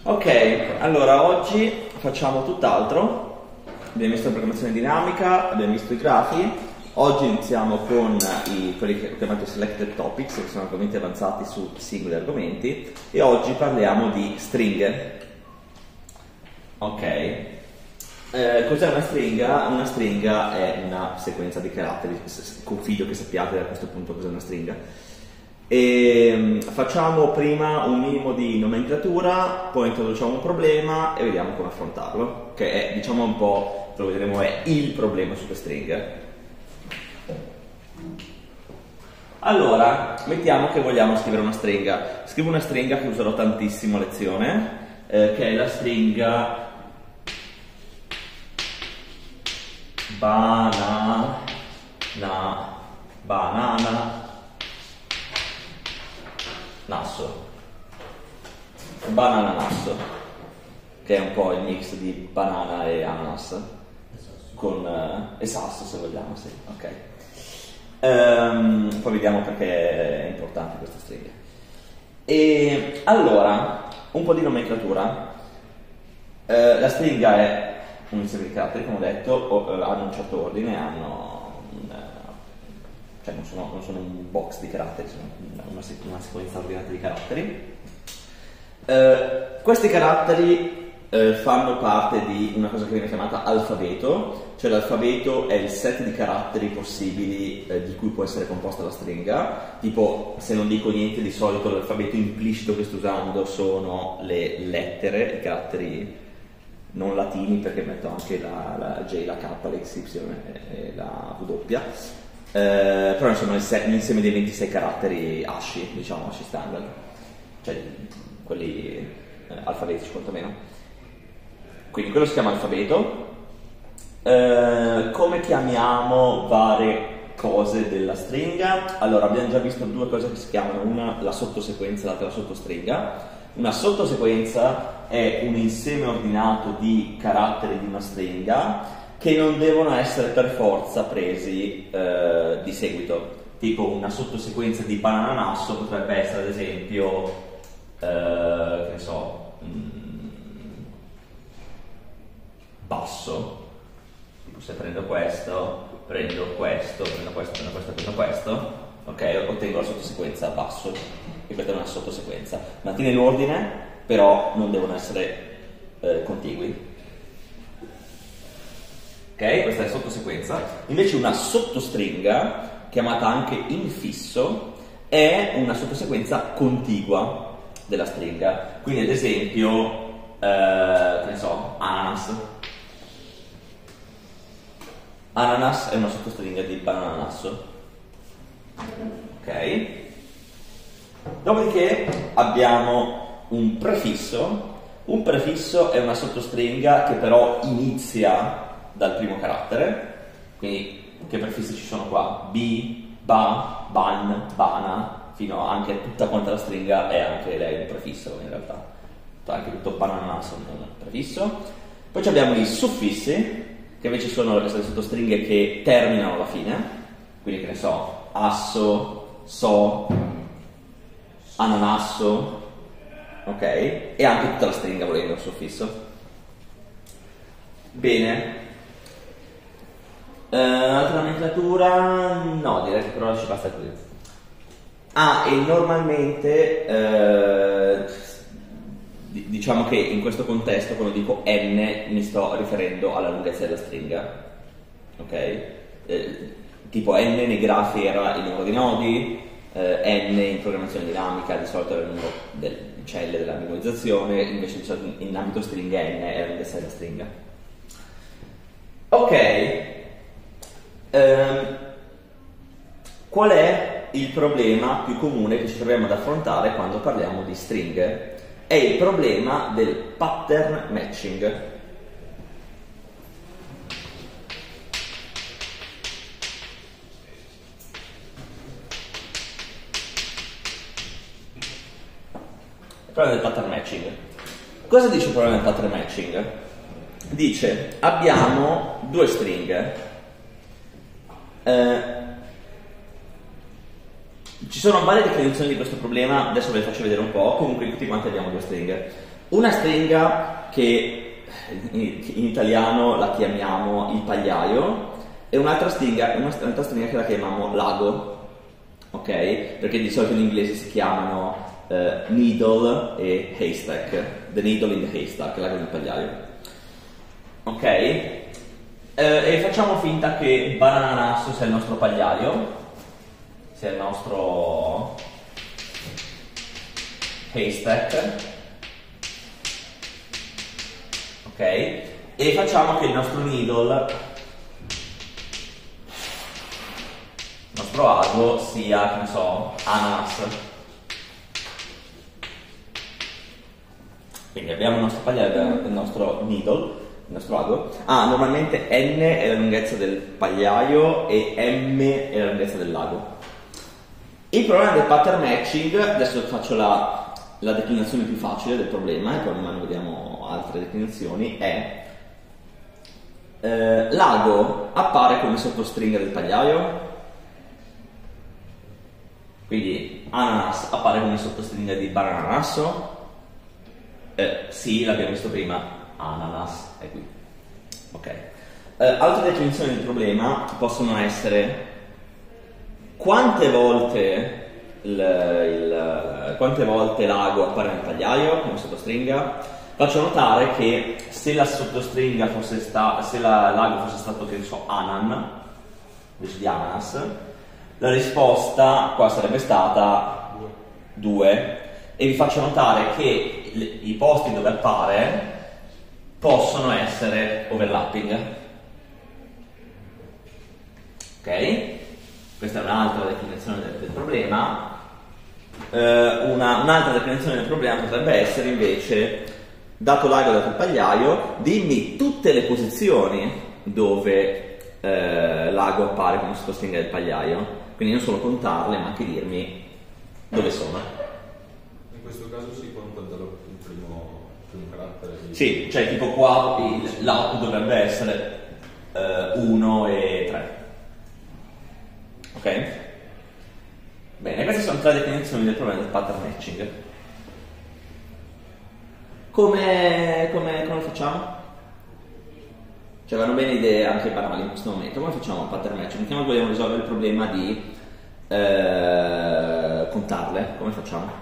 Ok, allora oggi facciamo tutt'altro. Abbiamo visto la programmazione dinamica, abbiamo visto i grafi. Oggi iniziamo con quelli che ho chiamato selected topics, che sono argomenti avanzati su singoli argomenti, e oggi parliamo di stringhe. Ok, cos'è una stringa? Una stringa è una sequenza di caratteri, confido che sappiate a questo punto cos'è una stringa. E facciamo prima un minimo di nomenclatura, poi introduciamo un problema e vediamo come affrontarlo, che è, diciamo un po', lo vedremo, è il problema sulle stringhe. Allora, mettiamo che vogliamo scrivere una stringa. Scrivo una stringa che userò tantissimo a lezione, che è la stringa banana, nasso, banana nasso, che è un po' il mix di banana e ananas con e sasso, se vogliamo, sì, ok. Poi vediamo perché è importante questa stringa. E allora, un po' di nomenclatura. La stringa è un insieme di caratteri, come ho detto, hanno un certo ordine, cioè non sono un box di caratteri, sono una sequenza ordinata di caratteri. Questi caratteri fanno parte di una cosa che viene chiamata alfabeto, cioè l'alfabeto è il set di caratteri possibili di cui può essere composta la stringa. Tipo, se non dico niente, di solito l'alfabeto implicito che sto usando sono le lettere, i caratteri non latini, perché metto anche la J, la K, la XY e la W. Però insomma l'insieme dei 26 caratteri ASCII, diciamo ASCII standard, cioè quelli alfabetici quantomeno. Quindi quello si chiama alfabeto. Come chiamiamo varie cose della stringa? Allora, abbiamo già visto due cose che si chiamano, una la sottosequenza e l'altra la sottostringa. Una sottosequenza è un insieme ordinato di caratteri di una stringa che non devono essere per forza presi di seguito. Tipo, una sottosequenza di banana nasso potrebbe essere, ad esempio, che ne so, basso. Tipo, se prendo questo, prendo questo, ok, ottengo la sottosequenza basso, e questa è una sottosequenza. Mantiene l'ordine, però non devono essere contigui. Ok, questa è la sottosequenza. Invece una sottostringa, chiamata anche infisso, è una sottosequenza contigua della stringa. Quindi ad esempio, che ne so, ananas. Ananas è una sottostringa di banana nasso. Ok? Dopodiché abbiamo un prefisso. Un prefisso è una sottostringa che però inizia dal primo carattere. Quindi che prefissi ci sono qua? Bi, ba, ban, bana, fino anche tutta quanta la stringa è anche lei un prefisso in realtà. Anche tutto banana sono un prefisso. Poi abbiamo i suffissi, che invece sono le sottostringhe che terminano alla fine. Quindi che ne so, asso, so, ananasso, ok? E anche tutta la stringa volendo un suffisso. Bene. Altra nomenclatura? No, direi che però ci basta così. E normalmente diciamo che in questo contesto, quando dico n, mi sto riferendo alla lunghezza della stringa, ok? Tipo n nei grafi era il numero di nodi, n in programmazione dinamica di solito era il numero delle celle della memorizzazione, invece in ambito stringa n è la lunghezza della stringa. Ok, qual è il problema più comune che ci troviamo ad affrontare quando parliamo di stringhe? È il problema del pattern matching. Il problema del pattern matching. Cosa dice il problema del pattern matching? Dice, abbiamo due stringhe. Ci sono varie definizioni di questo problema, adesso ve le faccio vedere un po'. Comunque tutti quanti abbiamo due stringhe. Una stringa che in italiano la chiamiamo il pagliaio e un'altra stringa che la chiamiamo l'ago, ok? Perché di solito in inglese si chiamano needle e haystack, the needle in the haystack, l'ago del pagliaio, ok? E facciamo finta che bananasso sia il nostro pagliaio, sia il nostro haystack, ok? E facciamo che il nostro needle, il nostro ago sia, che ne so, ananas. Quindi abbiamo il nostro pagliaio, il nostro needle, il nostro ago. Normalmente N è la lunghezza del pagliaio e M è la lunghezza del lago. Il problema del pattern matching, adesso faccio la declinazione più facile del problema e poi man mano vediamo altre declinazioni, è l'ago appare come sottostringa del pagliaio, quindi ananas appare come sottostringa di bananasso. Sì, l'abbiamo visto prima, ananas è qui, ok. Altre definizioni del problema possono essere quante volte l'ago appare nel pagliaio come sottostringa. Faccio notare che se la sottostringa fosse l'ago fosse stato, che ne so, anan invece di ananas, la risposta qua sarebbe stata 2. E vi faccio notare che i posti dove appare possono essere overlapping, ok? Questa è un'altra definizione del problema. Un'altra definizione del problema potrebbe essere invece, dato l'ago e dato il pagliaio, dimmi tutte le posizioni dove l'ago appare come sottostringa del pagliaio, quindi non solo contarle ma anche dirmi dove sono. In questo caso si conta il primo carattere. Sì, cioè tipo qua l'out dovrebbe essere 1 e 3. Ok? Bene, queste sono 3 definizioni del problema del pattern matching. Come lo facciamo? Cioè vanno bene idee anche banali in questo momento. Come facciamo il pattern matching? Mettiamo che vogliamo risolvere il problema di contarle. Come facciamo?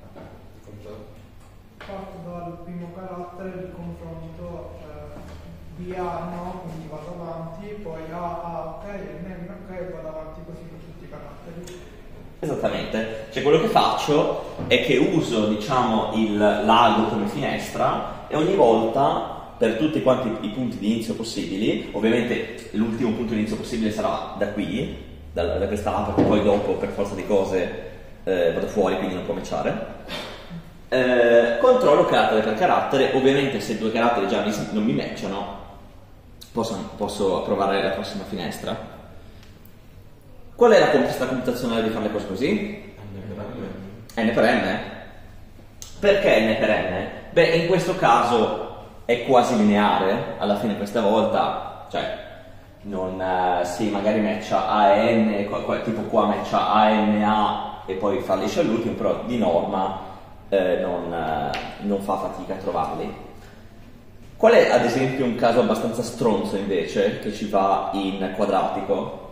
Parto dal primo carattere del confronto, B A no, quindi vado avanti, poi A ok, N ok, vado avanti così per tutti i caratteri. Esattamente, cioè quello che faccio è che uso, diciamo, l'ago come finestra e ogni volta per tutti quanti i punti di inizio possibili, ovviamente l'ultimo punto di inizio possibile sarà da qui, da questa A, perché poi dopo per forza di cose vado fuori, quindi non può matchare. Controllo carattere per carattere. Ovviamente se 2 caratteri già non mi matchano posso provare la prossima finestra. Qual è la complessità computazionale di fare le cose così? N per n. Perché n per n? Beh, in questo caso è quasi lineare alla fine questa volta, cioè non sì, magari matcha A e N, tipo qua matcha A e N A e poi fallisce all'ultimo, però di norma non fa fatica a trovarli. Qual è ad esempio un caso abbastanza stronzo invece che ci va in quadratico?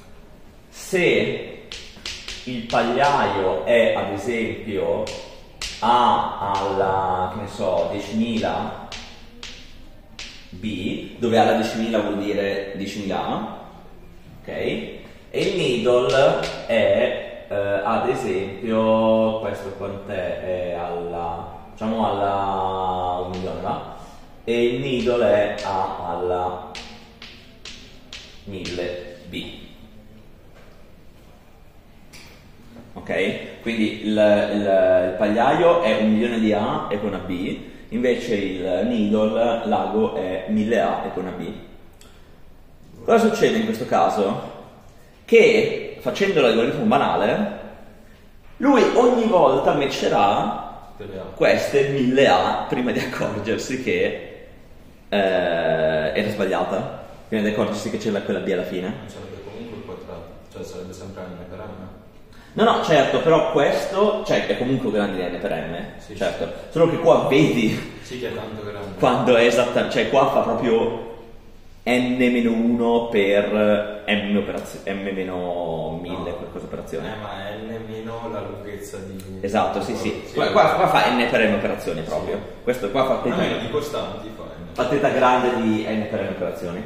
Se il pagliaio è ad esempio A alla, che ne so, 10.000 B, dove A alla 10.000 vuol dire 10.000, ok? E il needle è ad esempio, questo quant'è? È alla, diciamo alla 1 milione, va? E il needle è A alla 1000 B. Ok? Quindi il pagliaio è 1 milione di A e con una B, invece il needle, l'ago, è 1000 A e con una B. Cosa succede in questo caso? Che facendo l'algoritmo banale, lui ogni volta matcherà queste 1000 A prima di accorgersi che era sbagliata, prima di accorgersi che c'era quella B alla fine. Non sarebbe comunque il quadrato, cioè sarebbe sempre n per n. No, certo, però questo, cioè è comunque grande di n per n, Sì, certo, solo che qua vedi Sì, che è tanto grande. Quando è esattamente, cioè qua fa proprio n-1 per m-1000 qualcosa operazione. Ma è nemmeno la lunghezza di... Esatto, sì. Qua fa n per n operazioni proprio. Sì. Questo qua fa teta, di costanti fa teta grande di n per n operazioni.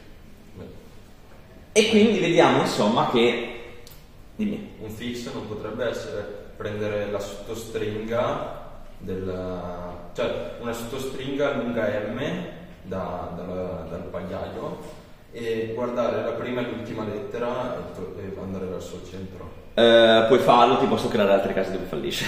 E quindi vediamo insomma che... Dimmi. Un fix non potrebbe essere prendere la sottostringa cioè una sottostringa lunga m dal pagliaio e guardare la prima e l'ultima lettera e andare verso il centro. Puoi farlo, ti posso creare altri casi dove fallisce.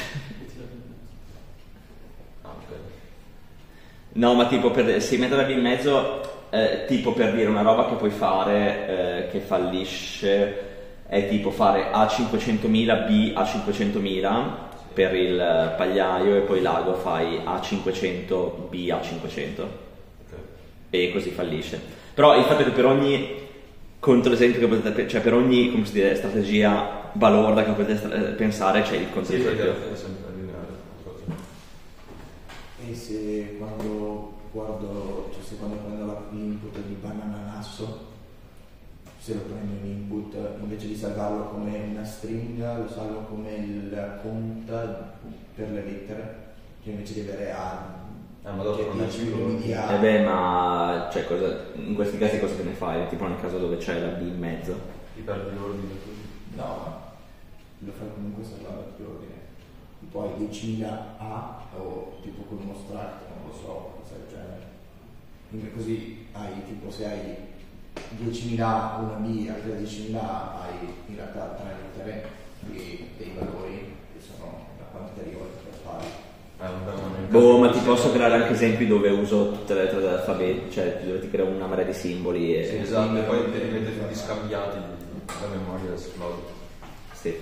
Ok. No, ma tipo sì, metterla lì in mezzo, tipo per dire una roba che puoi fare che fallisce è tipo fare A 500.000 B A 500.000 per il pagliaio e poi l'ago fai A 500 B A 500 e così fallisce. Però il fatto è che per ogni controesempio che potete, cioè per ogni, come si dice, strategia balorda che potete pensare c'è il controesempio. È sempre lineare. E se quando guardo, cioè se quando prendo l'input di banananasso, se lo prendo in input, invece di salvarlo come una stringa, lo salvo come la conta per le lettere, cioè invece di avere A, ma dopo non è 10 più milioni di A. Ma cioè, in questi casi cosa te ne fai? Tipo nel caso dove c'è la B in mezzo. Ti perdi l'ordine così. No, lo fai comunque salvando più ordine. Poi 10.000 A o tipo con uno struct, non lo so, cosa del genere. Quindi così hai tipo, se hai 10.000 A, una B, altre 10.000 A, hai in realtà 3 lettere e dei valori che sono la quantità di volte per fare. Ma ti posso creare anche esempi dove uso tutte le lettere dell'alfabeto, cioè dove ti creo una marea di simboli e... Sì, esatto, e poi te li metti tutti scambiati, la memoria esplode. Sì.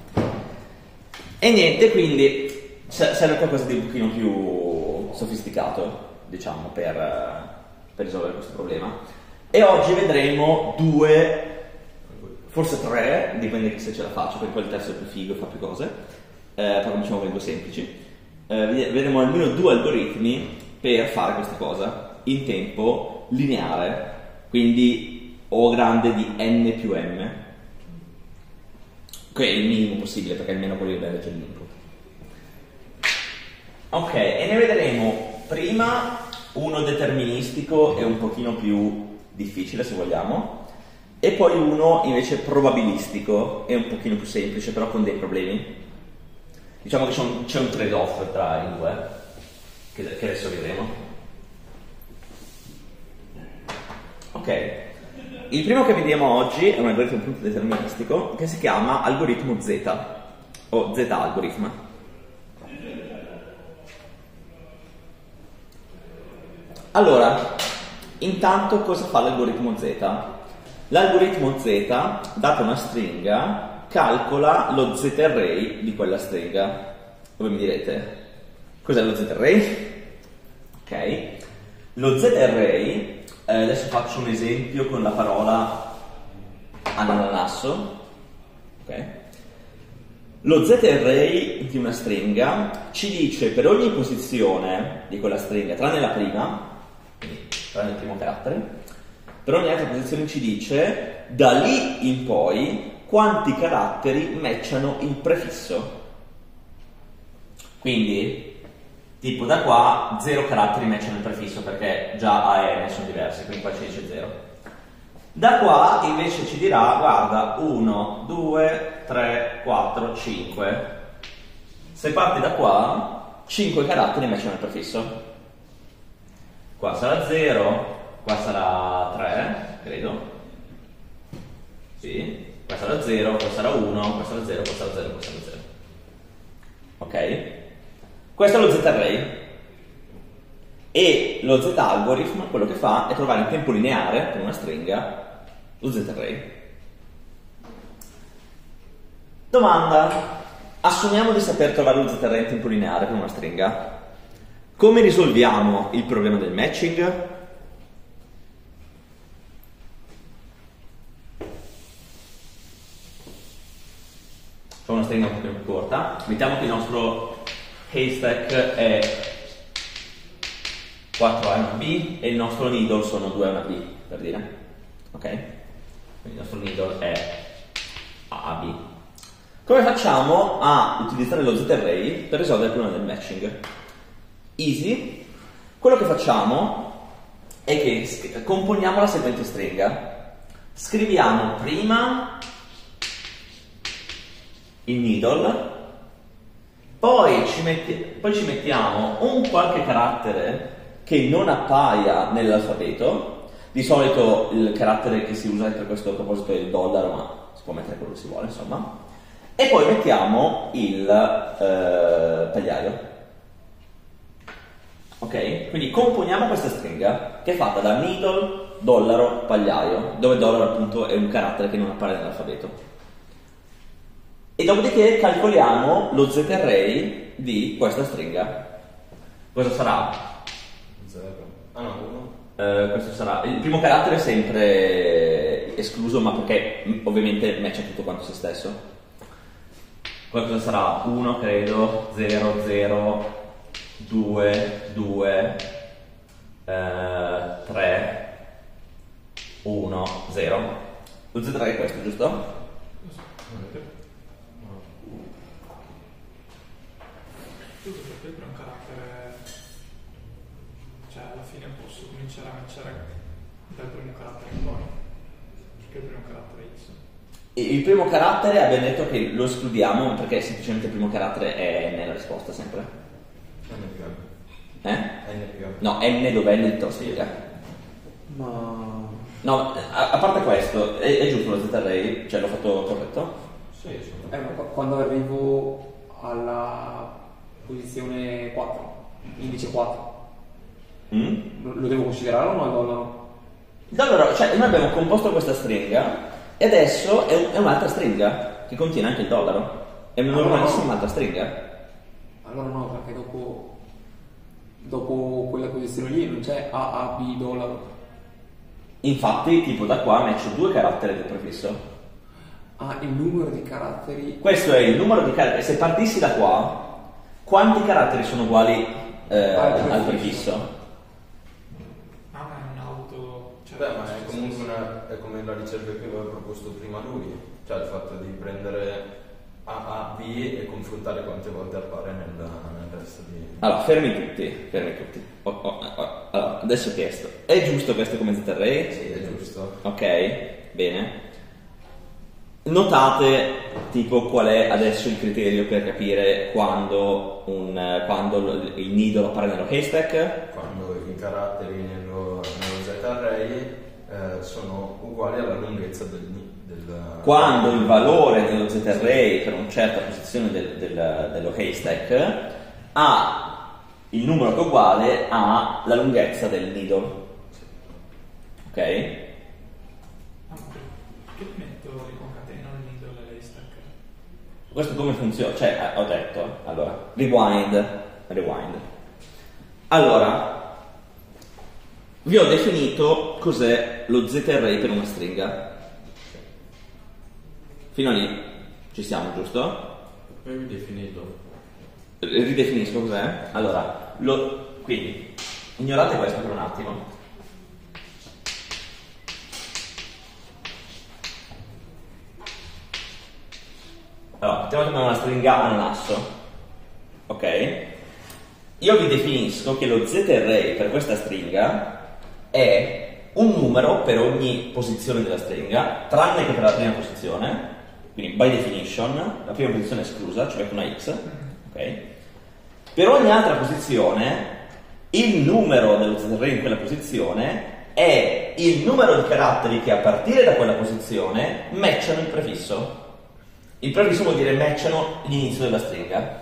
E niente, quindi serve qualcosa di un pochino più sofisticato, diciamo, per risolvere questo problema. E oggi vedremo 2, forse 3, dipende se ce la faccio, perché poi il terzo è più figo e fa più cose, però cominciamo con i 2 semplici. Vedremo almeno 2 algoritmi per fare questa cosa in tempo lineare, quindi O grande di n più m, che è il minimo possibile perché almeno quello deve leggere l'input. Ok, e ne vedremo prima uno deterministico e un pochino più difficile se vogliamo, e poi uno invece probabilistico e un pochino più semplice però con dei problemi. Diciamo che c'è un trade-off tra i due, che adesso vedremo. Ok, il primo che vediamo oggi è un algoritmo appunto deterministico che si chiama algoritmo Z, o Z-algorithm. Allora, intanto cosa fa l'algoritmo Z? L'algoritmo Z, data una stringa, calcola lo z-array di quella stringa. Come mi direte? Cos'è lo z-array? Ok. Lo z-array, adesso faccio un esempio con la parola anananasso. Ok. Lo z-array di una stringa ci dice per ogni posizione di quella stringa, tranne la prima, quindi tranne il primo carattere, per ogni altra posizione ci dice da lì in poi quanti caratteri matchano il prefisso. Quindi, tipo da qua 0 caratteri matchano il prefisso perché già A e N sono diversi, quindi qua ci dice 0. Da qua invece ci dirà, guarda, 1, 2, 3, 4, 5. Se parti da qua, 5 caratteri matchano il prefisso. Qua sarà 0, qua sarà 3, credo. Sì. Qua sarà 0, qua sarà 1, qua sarà 0, qua sarà 0, qua sarà 0. Ok? Questo è lo z-array. E lo z-algorithm quello che fa è trovare in tempo lineare, per una stringa, lo z-array. Domanda. Assumiamo di saper trovare lo z-array in tempo lineare per una stringa. Come risolviamo il problema del matching? Una stringa un po' più corta. Mettiamo che il nostro haystack è 4A e una B, e il nostro needle sono 2A e una B, per dire. Ok? Quindi il nostro needle è AAB. Come facciamo a utilizzare lo Z-array per risolvere il problema del matching? Easy. Quello che facciamo è che componiamo la seguente stringa. Scriviamo prima il needle, poi ci mettiamo un qualche carattere che non appaia nell'alfabeto. Di solito il carattere che si usa per questo proposito è il dollaro, ma si può mettere quello che si vuole, insomma. E poi mettiamo il tagliaio. Ok? Quindi componiamo questa stringa che è fatta da needle, dollaro, pagliaio, dove dollaro appunto è un carattere che non appare nell'alfabeto. E dopodiché calcoliamo lo Z-array di questa stringa. Cosa sarà? 0. Ah no, 1. Questo sarà il primo carattere è sempre escluso, ma perché ovviamente matcha tutto quanto se stesso. Cosa sarà? 1 credo, 0, 0, 2, 2, 3, 1, 0. Lo Z3 è questo, giusto? Tutto perché per un carattere, cioè alla fine posso cominciare a matchare dal primo carattere in poi, perché il primo carattere X. E il primo carattere abbiamo detto che lo escludiamo perché semplicemente il primo carattere è nella risposta sempre. N più M. N più M. No, N dov'è nel te lo spiega. Ma... No, a parte questo, è giusto lo Z-array? Cioè l'ho fatto corretto? Sì, sì. Ma quando arrivo alla posizione 4, indice 4, lo devo considerare o no il dollaro? Allora, cioè noi abbiamo composto questa stringa e adesso è un'altra stringa che contiene anche il dollaro. È una normalissima altra stringa. Allora no, perché dopo quella posizione lì non c'è AAB dollaro. Infatti, tipo da qua match 2 caratteri del prefisso. Ah, il numero di caratteri. Questo è il numero di caratteri. Se partissi da qua, quanti caratteri sono uguali al prefisso? Ah, ma è un auto. Cioè, Beh, ma è comunque è come la ricerca che aveva proposto prima lui, cioè il fatto di prendere A, B e confrontare quante volte appare nel resto di... Allora, fermi tutti. Allora, adesso ho chiesto, è giusto questo come Z-array? Sì, è giusto. Ok, bene. Notate tipo qual è adesso il criterio per capire quando il nido appare nello haystack? Quando i caratteri nello Z-array sono uguali alla lunghezza del Quando il valore dello Z-array per una certa posizione dello haystack ha il numero che è uguale alla lunghezza del needle. Ok? Perché metto ricocateno il needle e l'haystack? Questo come funziona? Cioè, ho detto, allora, rewind. Allora, vi ho definito cos'è lo Z-array per una stringa. Fino a lì ci siamo, giusto? Poi ridefinirlo. Ridefinisco cos'è? Allora, quindi, ignorate questo per un attimo. Allora, mettiamo come una stringa a un asso. Ok? Io vi definisco che lo Z-array per questa stringa è un numero per ogni posizione della stringa, tranne che per la prima posizione, quindi by definition, la prima posizione è esclusa, cioè con una x, ok? Per ogni altra posizione, il numero dello Z-array in quella posizione è il numero di caratteri che a partire da quella posizione matchano il prefisso. Il prefisso vuol dire matchano l'inizio della stringa.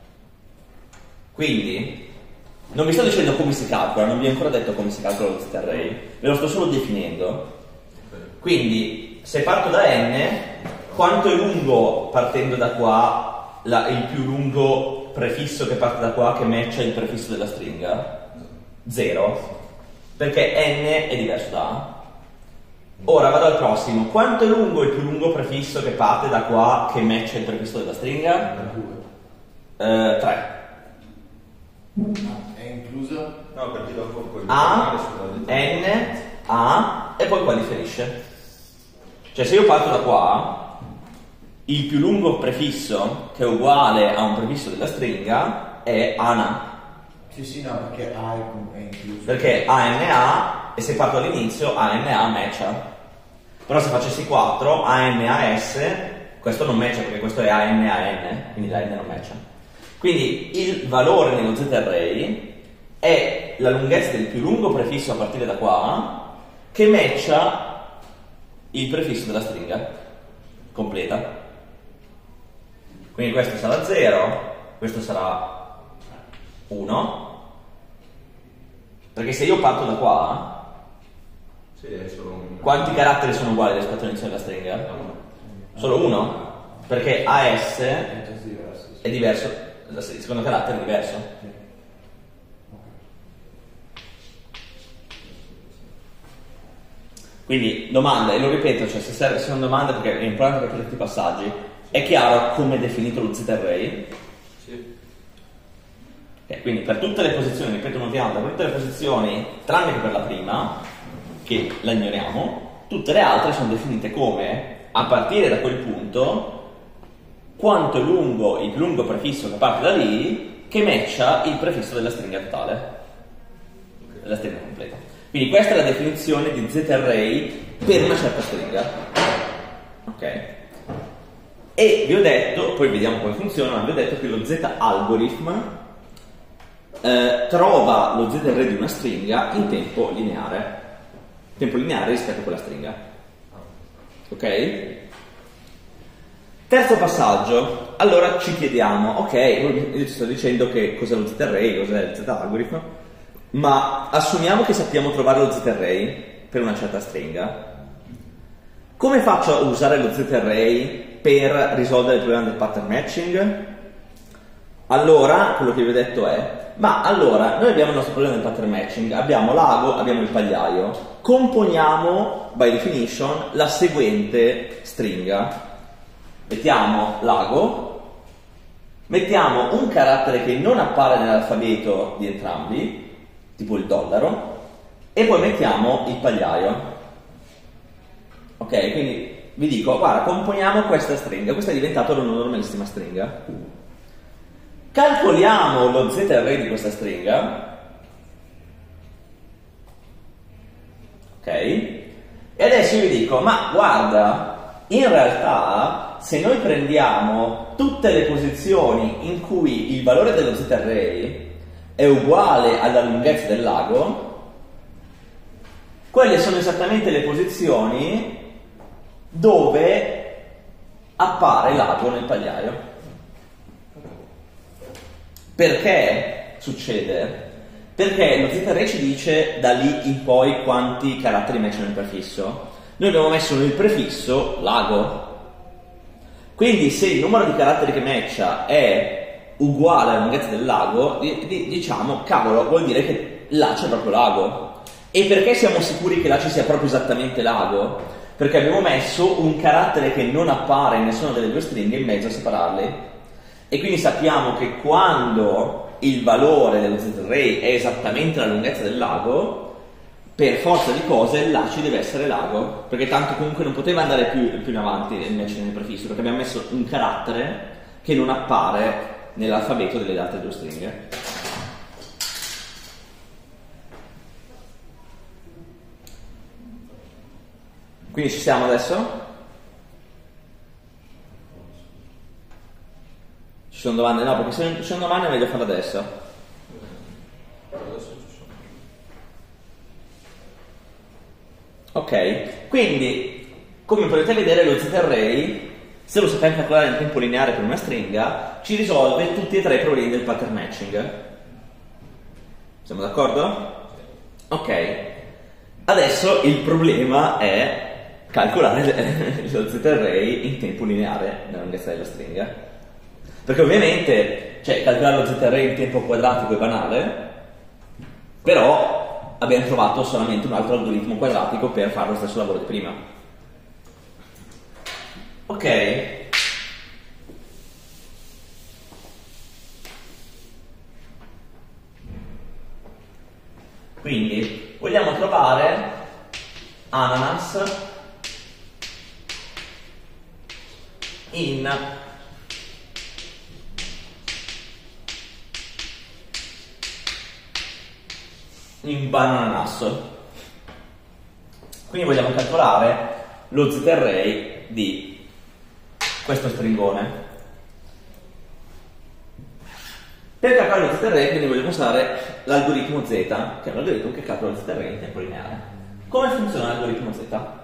Quindi, non vi sto dicendo come si calcola, non vi ho ancora detto come si calcola lo Z-array, ve lo sto solo definendo. Quindi, se parto da n, quanto è lungo partendo da qua il più lungo prefisso che parte da qua che matcha il prefisso della stringa? 0, perché n è diverso da A. Ora vado al prossimo. Quanto è lungo il più lungo prefisso che parte da qua che matcha il prefisso della stringa? 3. È incluso No, perché dopo poi A, N, A e poi qua differisce. Cioè se io parto da qua, il più lungo prefisso che è uguale a un prefisso della stringa è ANA. Sì, no, perché A è incluso. Perché ANA, e se parto all'inizio, ANA matcha. Però se facessi 4, ANAS, questo non matcha perché questo è ANAN, quindi la N non matcha. Quindi il valore nello Z-array è la lunghezza del più lungo prefisso a partire da qua che matcha il prefisso della stringa completa. Quindi questo sarà 0, questo sarà 1, perché se io parto da qua, sì, è solo un... quanti caratteri sono uguali rispetto all'inizio della stringa? Solo 1, perché AS è diverso, il secondo carattere è diverso. Quindi domanda, e lo ripeto, cioè se sono domande perché è importante capire tutti i passaggi, è chiaro come è definito lo Z-array? Sì. Quindi per tutte le posizioni, ripeto un'ultima volta, per tutte le posizioni, tranne che per la prima, che la ignoriamo, tutte le altre sono definite come, a partire da quel punto, quanto è lungo il più lungo prefisso che parte da lì, che matcha il prefisso della stringa totale, della stringa completa. Quindi questa è la definizione di Z-array per una certa stringa. Ok? E vi ho detto, poi vediamo come funziona, ma vi ho detto che lo Z-algorithm trova lo Z-array di una stringa in tempo lineare. Tempo lineare rispetto a quella stringa. Ok? Terzo passaggio. Allora ci chiediamo, ok, io ti sto dicendo che cos'è lo Z-array, cos'è il Z-algorithm, ma assumiamo che sappiamo trovare lo Z-array per una certa stringa. Come faccio a usare lo Z-array per risolvere il problema del pattern matching? Allora, quello che vi ho detto è, ma allora, noi abbiamo il nostro problema del pattern matching, abbiamo l'ago, abbiamo il pagliaio, componiamo, by definition, la seguente stringa. Mettiamo l'ago, mettiamo un carattere che non appare nell'alfabeto di entrambi, tipo il dollaro, e poi mettiamo il pagliaio. Ok, quindi vi dico, guarda, componiamo questa stringa, questa è diventata una normalissima stringa. Calcoliamo lo Z-array di questa stringa, ok? E adesso io vi dico, ma guarda, in realtà se noi prendiamo tutte le posizioni in cui il valore dello Z-array è uguale alla lunghezza del lago, quelle sono esattamente le posizioni dove appare l'ago nel pagliaio. Perché succede? Perché lo Z-array ci dice da lì in poi quanti caratteri matchano il prefisso. Noi abbiamo messo nel prefisso l'ago. Quindi se il numero di caratteri che matcha è uguale alla lunghezza del lago, diciamo, cavolo, vuol dire che là c'è proprio l'ago. E perché siamo sicuri che là ci sia proprio esattamente l'ago? Perché abbiamo messo un carattere che non appare in nessuna delle due stringhe in mezzo a separarli. E quindi sappiamo che quando il valore dello Z-array è esattamente la lunghezza del lago, per forza di cose là ci deve essere l'ago, perché tanto comunque non poteva andare più in avanti nel matching nel prefisso, perché abbiamo messo un carattere che non appare nell'alfabeto delle altre due stringhe. Quindi ci siamo adesso? Ci sono domande? No, perché se non ci sono domande è meglio farlo adesso. Ok, quindi come potete vedere lo Z-array, se lo sappiamo calcolare in tempo lineare per una stringa, ci risolve tutti e tre i problemi del pattern matching. Siamo d'accordo? Ok, adesso il problema è calcolare lo Z-array in tempo lineare nella lunghezza della stringa, perché ovviamente, cioè, calcolare lo Z-array in tempo quadratico è banale, però abbiamo trovato solamente un altro algoritmo quadratico per fare lo stesso lavoro di prima. Ok. Quindi vogliamo trovare ananas in bananasso. Quindi vogliamo calcolare lo z-array di questo stringone. Per calcolare lo z-array quindi vogliamo usare l'algoritmo Z, che è un algoritmo che calcola lo z-array in tempo lineare. Come funziona l'algoritmo Z?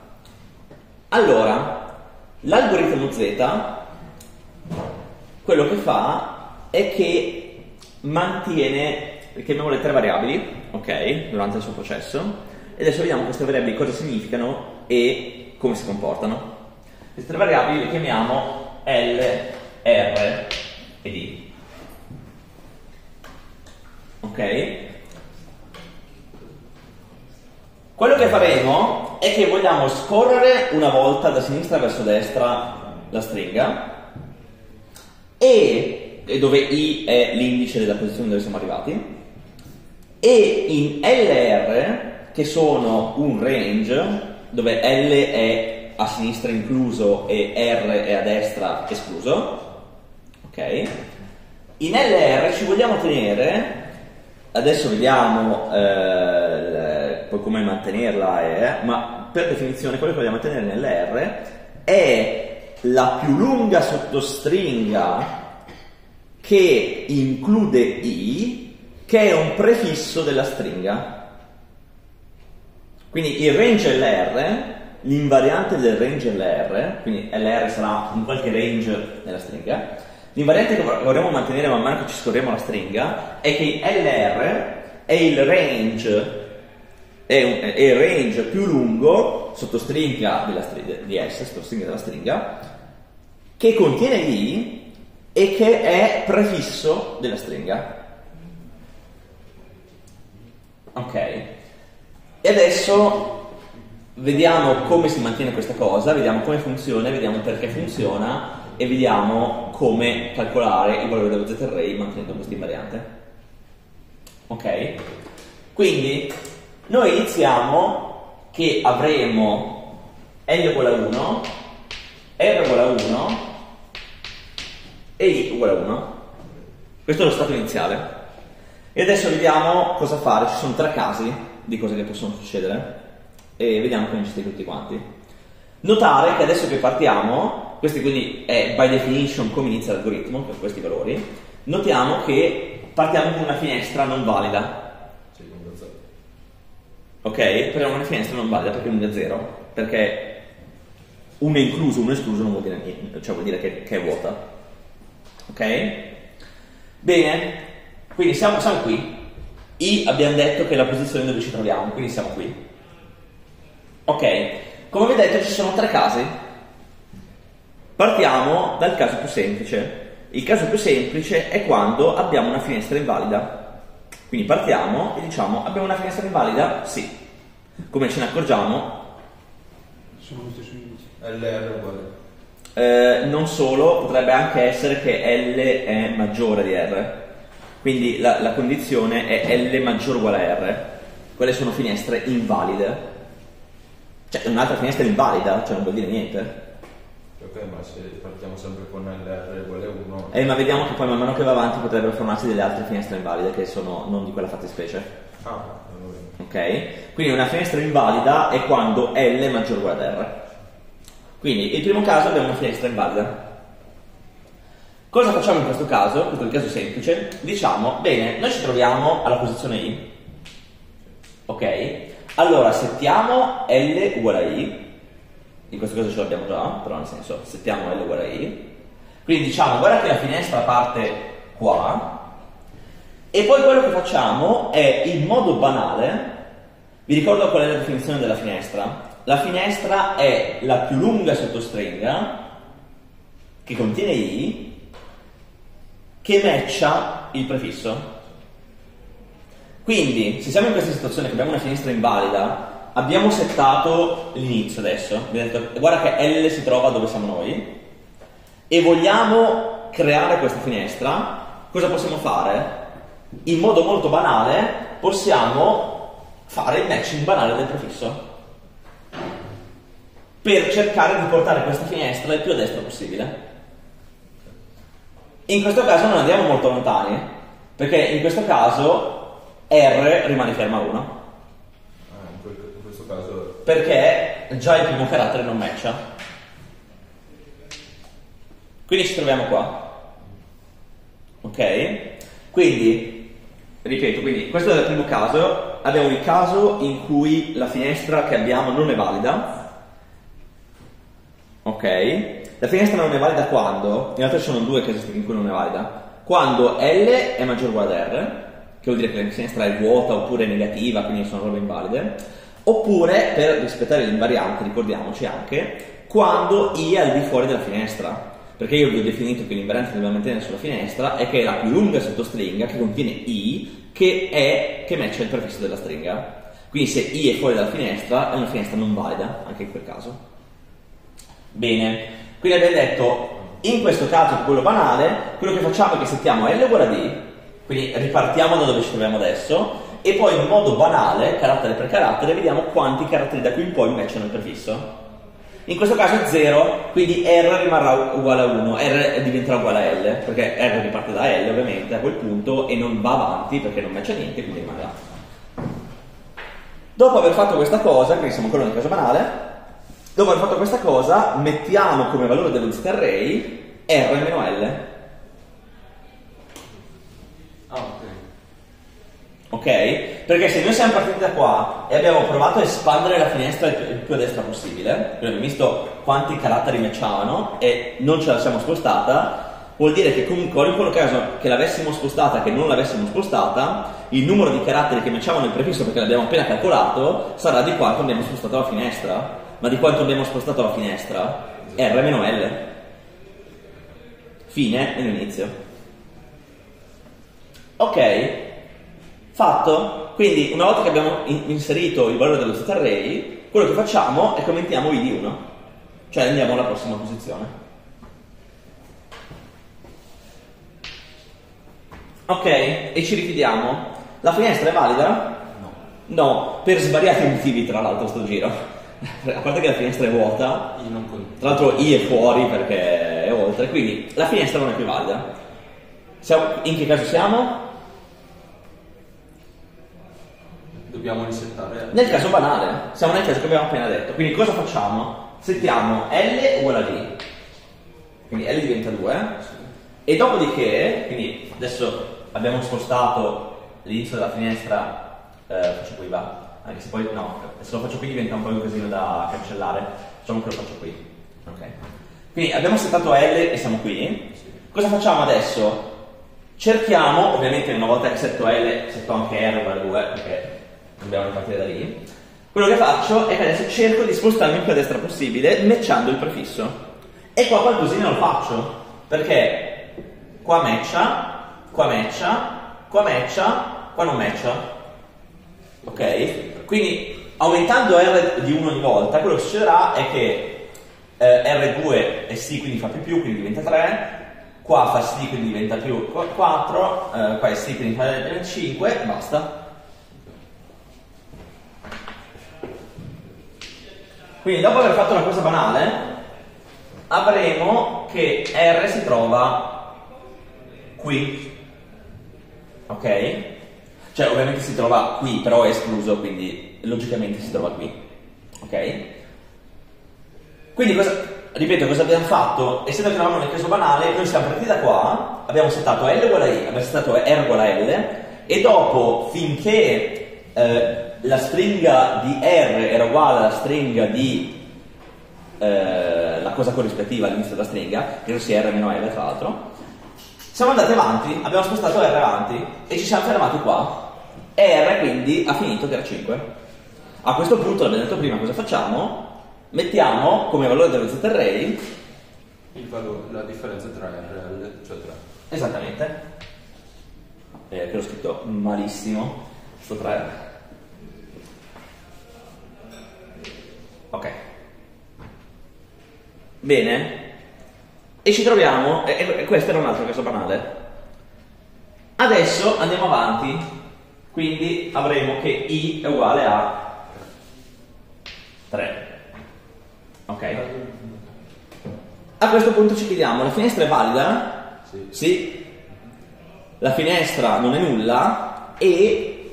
Allora, l'algoritmo Z quello che fa è che mantiene, chiamiamole 3 variabili, ok, durante il suo processo, e adesso vediamo queste variabili cosa significano e come si comportano. Queste 3 variabili le chiamiamo L, R e D. Ok? Quello che faremo è che vogliamo scorrere una volta da sinistra verso destra la stringa, e dove I è l'indice della posizione dove siamo arrivati, e in LR, che sono un range dove L è a sinistra incluso e R è a destra escluso, ok? In LR ci vogliamo tenere, adesso vediamo poi come mantenerla, ma per definizione quello che vogliamo tenere nell'R è la più lunga sottostringa che include I, che è un prefisso della stringa. Quindi il range LR, l'invariante del range LR, quindi LR sarà un qualche range nella stringa, l'invariante che vorremmo mantenere man mano che ci scorriamo la stringa è che LR è il range, è il range più lungo, sottostringa di S, sottostringa della stringa, che contiene I e che è prefisso della stringa. Ok. E adesso vediamo come si mantiene questa cosa, vediamo come funziona, vediamo perché funziona e vediamo come calcolare il valore dello z-array mantenendo questa invariante. Ok? Quindi noi iniziamo che avremo L uguale a 1, R uguale a 1 e I uguale a 1. Questo è lo stato iniziale. E adesso vediamo cosa fare, ci sono 3 casi di cose che possono succedere e vediamo come gestire tutti quanti. Notare che adesso che partiamo, questi quindi è by definition come inizia l'algoritmo, per questi valori, notiamo che partiamo con una finestra non valida. Ok? Prendiamo una finestra non valida perché 1 è 0, perché 1 è incluso, 1 è escluso non vuol dire niente, cioè vuol dire che è vuota. Ok? Bene, quindi siamo qui. I abbiamo detto che è la posizione dove ci troviamo, quindi siamo qui. Ok, come vi ho detto ci sono 3 casi. Partiamo dal caso più semplice. Il caso più semplice è quando abbiamo una finestra invalida. Quindi partiamo e diciamo: abbiamo una finestra invalida? Sì. Come ce ne accorgiamo? Sono lo stesso indice. LR uguale. Non solo, potrebbe anche essere che L è maggiore di R. Quindi la condizione è L maggiore o uguale a R. Quelle sono finestre invalide. Cioè un'altra finestra invalida, cioè non vuol dire niente. Ok, ma se partiamo sempre con LR uguale a 1... Ma vediamo che poi man mano che va avanti potrebbero formarsi delle altre finestre invalide che sono non di quella fattispecie. Ah, ok? Quindi una finestra invalida è quando L è maggiore o uguale ad R. Quindi il primo caso abbiamo una finestra invalida. Cosa facciamo in questo caso? Questo è il caso semplice. Diciamo, bene, noi ci troviamo alla posizione I. Ok? Allora settiamo L uguale a I. In questo caso ce l'abbiamo già, però nel senso, settiamo L uguale a I. Quindi diciamo, guarda che la finestra parte qua. E poi quello che facciamo è, in modo banale, vi ricordo qual è la definizione della finestra? La finestra è la più lunga sottostringa che contiene I che matcha il prefisso. Quindi, se siamo in questa situazione che abbiamo una finestra invalida, abbiamo settato l'inizio adesso, abbiamo detto guarda che L si trova dove siamo noi e vogliamo creare questa finestra, cosa possiamo fare? In modo molto banale possiamo fare il matching banale del prefisso per cercare di portare questa finestra il più a destra possibile. In questo caso non andiamo molto lontani, perché in questo caso R rimane ferma a 1. In questo caso Perché già il primo carattere non matcha. Quindi ci troviamo qua. Ok? Quindi, ripeto, quindi questo è il primo caso. Abbiamo il caso in cui la finestra che abbiamo non è valida. Ok? La finestra non è valida quando? In realtà ci sono due casi in cui non è valida. Quando L è maggiore o uguale a R, che vuol dire che la finestra è vuota oppure negativa, quindi sono robe invalide. Oppure, per rispettare l'invariante, ricordiamoci anche, quando I è al di fuori della finestra. Perché io vi ho definito che l'invariante che dobbiamo mantenere sulla finestra è che è la più lunga sottostringa che contiene I, che matcha il prefisso della stringa. Quindi se I è fuori dalla finestra, è una finestra non valida, anche in quel caso. Bene, quindi abbiamo detto, in questo caso, che quello banale, quello che facciamo è che settiamo L uguale a D, quindi ripartiamo da dove ci troviamo adesso, e poi in modo banale, carattere per carattere, vediamo quanti caratteri da qui in poi matchano il prefisso. In questo caso è 0, quindi R rimarrà uguale a 1, R diventerà uguale a L, perché R riparte da L ovviamente a quel punto e non va avanti perché non matcha niente, quindi rimarrà. Dopo aver fatto questa cosa, quindi siamo ancora nel caso banale, dopo aver fatto questa cosa mettiamo come valore dello z-array R meno L. Ok? Perché se noi siamo partiti da qua e abbiamo provato a espandere la finestra il più a destra possibile, quindi abbiamo visto quanti caratteri matchavano e non ce la siamo spostata, vuol dire che comunque in quel caso che l'avessimo spostata, che non l'avessimo spostata, il numero di caratteri che matchavano il prefisso, perché l'abbiamo appena calcolato, sarà di quanto abbiamo spostato la finestra. Ma di quanto abbiamo spostato la finestra? R meno L. Fine e inizio. Ok? Fatto? Quindi una volta che abbiamo inserito il valore dello z-array, quello che facciamo è che aumentiamo I di 1, cioè andiamo alla prossima posizione. Ok? E ci rifidiamo. La finestra è valida? No, per svariati motivi tra l'altro sto giro. A parte che la finestra è vuota, tra l'altro I è fuori perché è oltre, quindi la finestra non è più valida. In che caso siamo? dobbiamo risettare. Nel caso banale, siamo nel caso che abbiamo appena detto. Quindi cosa facciamo? Settiamo L uguale a D, quindi L diventa 2, e dopodiché, quindi adesso abbiamo spostato l'inizio della finestra, faccio qui va. Anche se poi no, se lo faccio qui diventa un po' un casino da cancellare, facciamo che lo faccio qui. Ok. Quindi abbiamo settato L e siamo qui. Cosa facciamo adesso? Cerchiamo, ovviamente una volta che setto L, setto anche R uguale 2, perché dobbiamo ripartire da lì. Quello che faccio è che adesso cerco di spostarmi il più a destra possibile, matchando il prefisso. E qua qualcosina lo faccio, perché qua matcha, qua matcha, qua matcha, qua non matcha. Ok? Quindi aumentando R di 1 ogni volta, quello che succederà è che R2 è sì, quindi fa più, quindi diventa 3, qua fa sì, quindi diventa più 4, qua è sì, quindi fa 5 e basta. Quindi dopo aver fatto una cosa banale, avremo che R si trova qui. Ok? Cioè ovviamente si trova qui, però è escluso, quindi logicamente si trova qui. Ok? Quindi ripeto, cosa abbiamo fatto? Essendo che eravamo nel caso banale, noi siamo partiti da qua, abbiamo settato L uguale a I, abbiamo settato R uguale a L, e dopo, finché la stringa di R era uguale alla stringa di la cosa corrispettiva all'inizio della stringa, che sia R meno L tra l'altro, siamo andati avanti, abbiamo spostato R avanti e ci siamo fermati qua. E R quindi ha finito che era 5. A questo punto, l'abbiamo detto prima, cosa facciamo? Mettiamo come valore dello z-array la differenza tra R e L, cioè 3. Esattamente. Che l'ho scritto malissimo, sto 3. Ok. Bene. E ci troviamo, e questo era un altro caso banale. Adesso andiamo avanti. quindi avremo che i è uguale a 3. Ok? A questo punto ci chiediamo, la finestra è valida? Sì. La finestra non è nulla e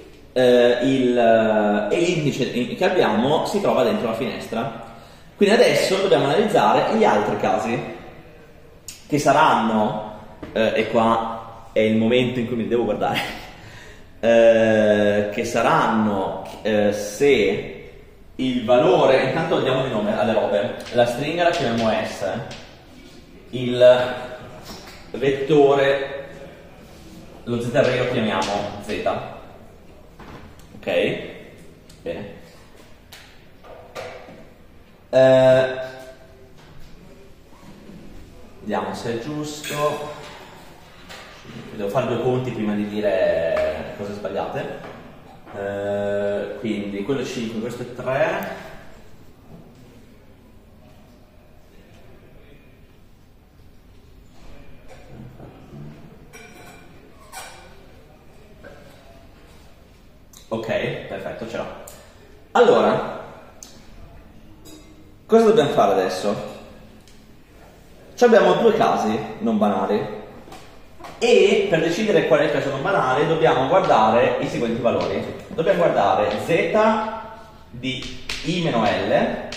l'indice che abbiamo si trova dentro la finestra. Quindi adesso dobbiamo analizzare gli altri casi, che saranno, e qua è il momento in cui mi devo guardare, che saranno se il valore, intanto diamo di nome alle robe, la stringa la chiamiamo S, il vettore, lo z-array lo chiamiamo Z. Ok? Bene. Vediamo se è giusto. Devo fare due conti prima di dire cose sbagliate. Quindi quello è 5, questo è 3. Ok, perfetto, ce l'ho. Allora, cosa dobbiamo fare adesso? Abbiamo due casi non banali e per decidere qual è il caso non banale dobbiamo guardare i seguenti valori. Dobbiamo guardare z di i-l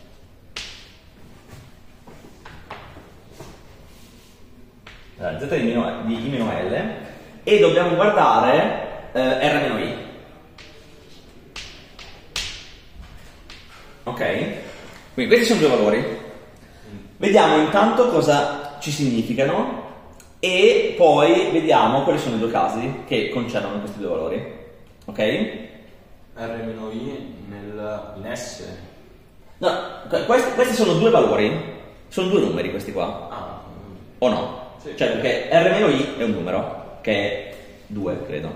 z di i-l e dobbiamo guardare r-i. Ok? Quindi questi sono due valori. Vediamo intanto cosa ci significano e poi vediamo quali sono i due casi che concernono questi due valori. Ok? R-i in S. No, questi sono due valori, sono due numeri questi qua. Ah. O no? Sì. Cioè perché R-i è un numero, che è 2, credo.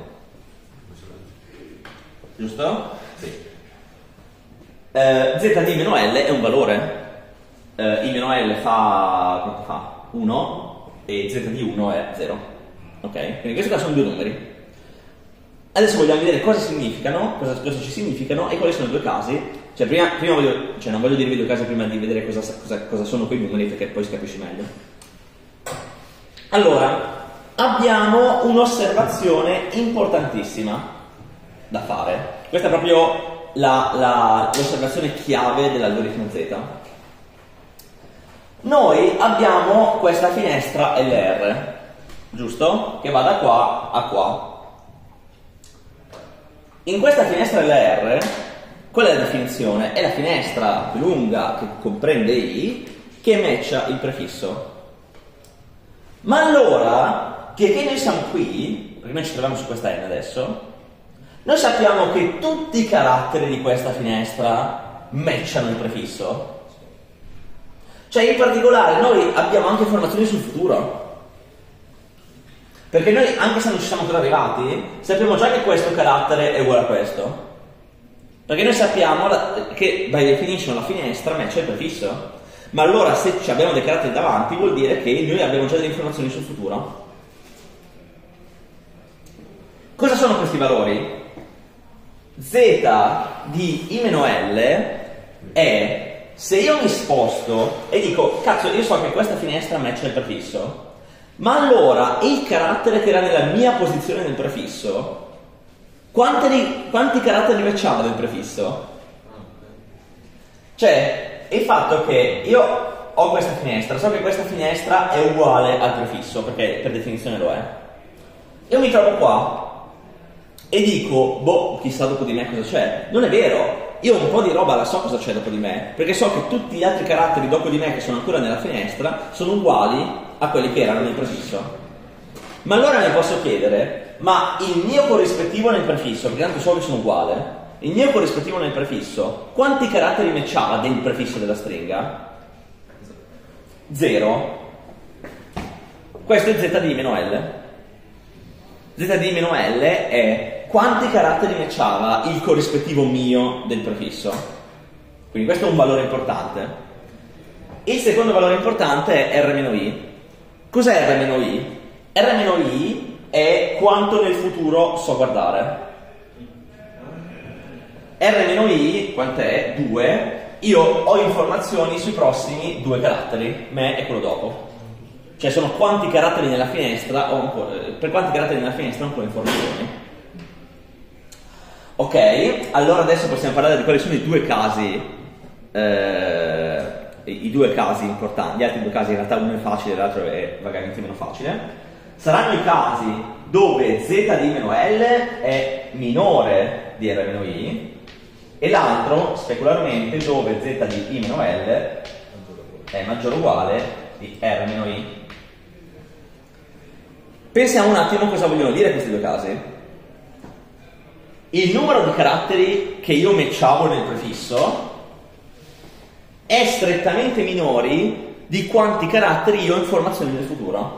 Giusto? Sì. Z di -L è un valore. I-L fa quanto fa? 1 e Z di 1 è 0. Ok? Quindi questi qua sono due numeri. Adesso vogliamo vedere cosa significano, cosa ci significano e quali sono i due casi. Cioè prima non voglio dirvi due casi prima di vedere cosa sono quei numeri, perché poi si capisce meglio. Allora, abbiamo un'osservazione importantissima da fare. Questa è proprio l'osservazione chiave dell'algoritmo Z. Noi abbiamo questa finestra LR, giusto? Che va da qua a qua. In questa finestra LR, qual è la definizione? È la finestra più lunga che comprende I che matcha il prefisso. Ma allora, che noi siamo qui, perché noi ci troviamo su questa N adesso, noi sappiamo che tutti i caratteri di questa finestra matchano il prefisso. Cioè, in particolare, noi abbiamo anche informazioni sul futuro. Perché noi, anche se non ci siamo ancora arrivati, sappiamo già che questo carattere è uguale a questo. Perché noi sappiamo che, by definition, la finestra matcha il prefisso. Ma allora, se abbiamo dei caratteri davanti, vuol dire che noi abbiamo già delle informazioni sul futuro. Cosa sono questi valori? Z di I-L è... Se io mi sposto e dico, cazzo, io so che questa finestra matcha il prefisso, ma allora il carattere che era nella mia posizione nel prefisso, quanti caratteri matchava del prefisso? Cioè, il fatto che io ho questa finestra, so che questa finestra è uguale al prefisso, perché per definizione lo è. Io mi trovo qua e dico, boh, chissà dopo di me cosa c'è. Non è vero. Io un po' di roba la so cosa c'è dopo di me, perché so che tutti gli altri caratteri dopo di me che sono ancora nella finestra sono uguali a quelli che erano nel prefisso. Ma allora mi posso chiedere, ma il mio corrispettivo nel prefisso, perché tanto so che sono uguale, il mio corrispettivo nel prefisso, quanti caratteri matchava del prefisso della stringa? 0. Questo è Z di I-L. Z di I-L è quanti caratteri matchava il corrispettivo mio del prefisso. Quindi questo è un valore importante. Il secondo valore importante è R-I. Cos'è R-I? R-I è quanto nel futuro so guardare. R-I, quant'è? 2. Io ho informazioni sui prossimi 2 caratteri, me e quello dopo. Cioè sono quanti caratteri nella finestra, per quanti caratteri nella finestra ho ancora informazioni. Ok, allora adesso possiamo parlare di quali sono i 2 casi, i 2 casi importanti. Gli altri 2 casi in realtà uno è facile e l'altro è vagamente meno facile. Saranno i casi dove z di meno L è minore di R-I e l'altro, specularmente, dove z di I meno L è maggiore o uguale di R-I. Pensiamo un attimo cosa vogliono dire questi 2 casi. Il numero di caratteri che io matchavo nel prefisso è strettamente minore di quanti caratteri io ho informazioni nel futuro.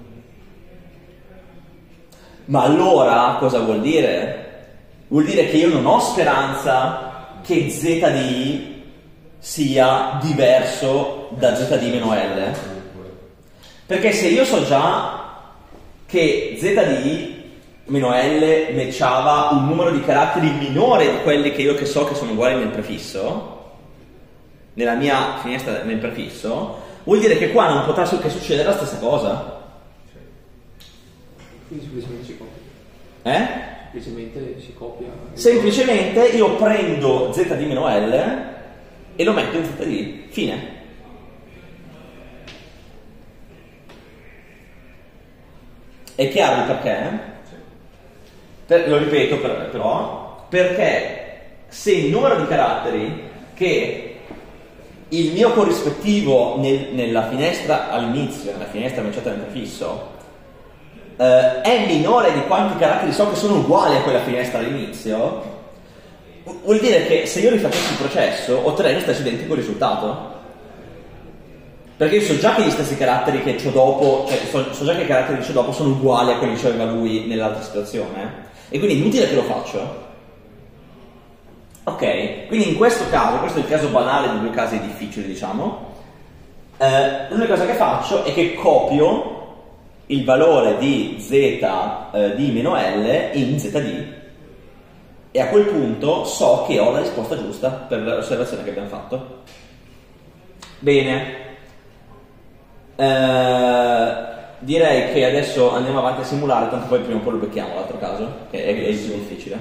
Ma allora cosa vuol dire? Vuol dire che io non ho speranza che z di I sia diverso da z di meno L. Perché se io so già che z di I meno L matchava un numero di caratteri minore di quelli che so che sono uguali nel prefisso, nella mia finestra nel prefisso, vuol dire che qua non potrà che succedere la stessa cosa. Quindi semplicemente si copia. Semplicemente si copia. Semplicemente io prendo z di meno L e lo metto in z di I. Fine. È chiaro il perché? Lo ripeto però, perché se il numero di caratteri che il mio corrispettivo nella finestra all'inizio, nella finestra matchata nel prefisso, è minore di quanti caratteri so che sono uguali a quella finestra all'inizio, vuol dire che se io rifacessi il processo otterrei lo stesso identico risultato. Perché io so già che gli stessi caratteri che c'ho dopo, cioè so già che i caratteri che c'ho dopo sono uguali a quelli che aveva lui nell'altra situazione. E quindi è inutile che lo faccio. Ok, quindi in questo caso, questo è il caso banale di 2 casi difficili, diciamo, l'unica cosa che faccio è che copio il valore di z di meno L in z di, e a quel punto so che ho la risposta giusta per l'osservazione che abbiamo fatto. Bene, direi che adesso andiamo avanti a simulare, tanto poi prima o poi lo becchiamo l'altro caso, che è il più difficile.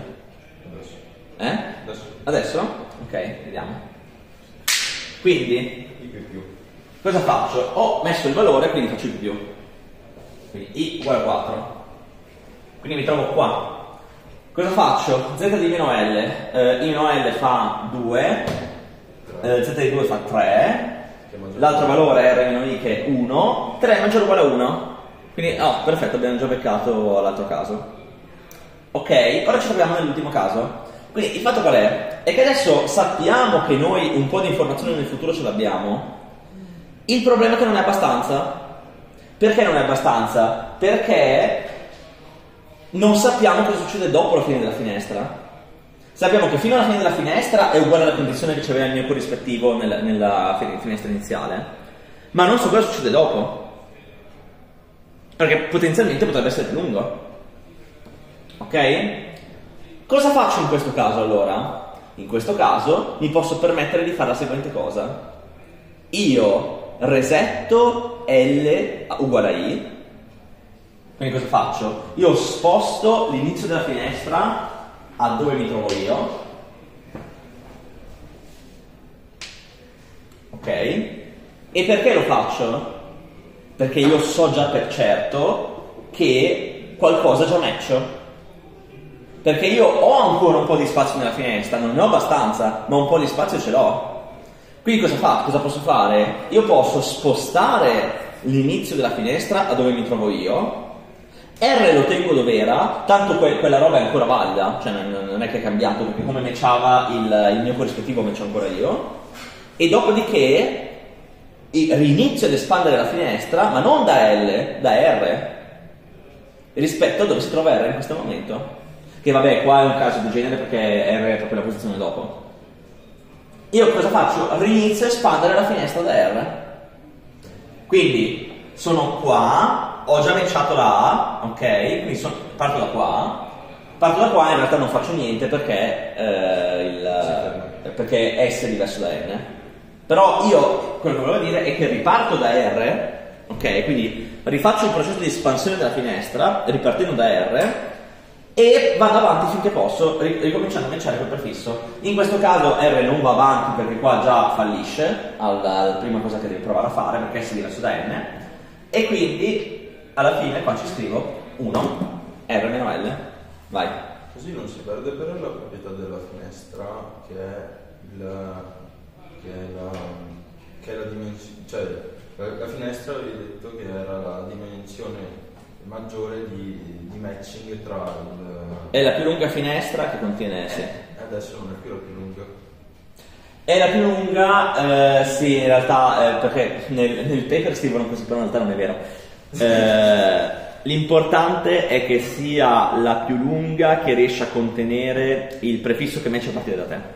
Adesso? Ok, vediamo. Quindi cosa faccio? Ho messo il valore, quindi faccio il più. Quindi I uguale a 4. Quindi mi trovo qua. Cosa faccio? Z di meno L. I meno L fa 2. Z di 2 fa 3. L'altro valore è R meno I che è 1. 3 è maggiore o uguale a 1. Quindi, perfetto, abbiamo già beccato l'altro caso. Ok, ora ci troviamo nell'ultimo caso. Quindi il fatto qual è? È che adesso sappiamo che noi un po' di informazioni nel futuro ce l'abbiamo. Il problema è che non è abbastanza. Perché non è abbastanza? Perché non sappiamo cosa succede dopo la fine della finestra. Sappiamo che fino alla fine della finestra è uguale alla condizione che c'aveva il mio corrispettivo nella finestra iniziale, ma non so cosa succede dopo, perché potenzialmente potrebbe essere più lungo. Ok? Cosa faccio in questo caso allora? In questo caso mi posso permettere di fare la seguente cosa. Io resetto L uguale a I. Quindi cosa faccio? Io sposto l'inizio della finestra a dove mi trovo io. Ok? E perché lo faccio? Perché io so già per certo che qualcosa già matcho. Perché io ho ancora un po' di spazio nella finestra, non ne ho abbastanza, ma un po' di spazio ce l'ho. Quindi cosa posso fare? Io posso spostare l'inizio della finestra a dove mi trovo io, R lo tengo dove era, tanto quella roba è ancora valida, cioè non è che è cambiato, perché come matchava il mio corrispettivo matcho ancora io, e dopodiché rinizio ad espandere la finestra, ma non da L, da R, rispetto a dove si trova R in questo momento. Che vabbè, qua è un caso di genere perché R è proprio la posizione dopo. Io cosa faccio? Rinizio a espandere la finestra da R. Quindi sono qua, ho già matchato la A, ok? Quindi parto da qua, in realtà non faccio niente perché perché S è diverso da N. Però io, quello che volevo dire è che riparto da R, ok? Quindi rifaccio il processo di espansione della finestra, ripartendo da R, e vado avanti finché posso, ricominciando a matchare quel prefisso. In questo caso R non va avanti perché qua già fallisce alla prima cosa che devi provare a fare, perché S è diverso da N, e quindi alla fine qua ci scrivo 1, R meno L, vai. Così non si perde però la proprietà della finestra che è la dimensione, cioè la finestra avevi detto che era la dimensione maggiore di matching tra il... È la più lunga finestra che contiene S. Adesso non è più la più lunga. È la più lunga, sì, in realtà, perché nel paper scrivono così, però in realtà non è vero. L'importante è che sia la più lunga che riesce a contenere il prefisso che matcha a partire da te.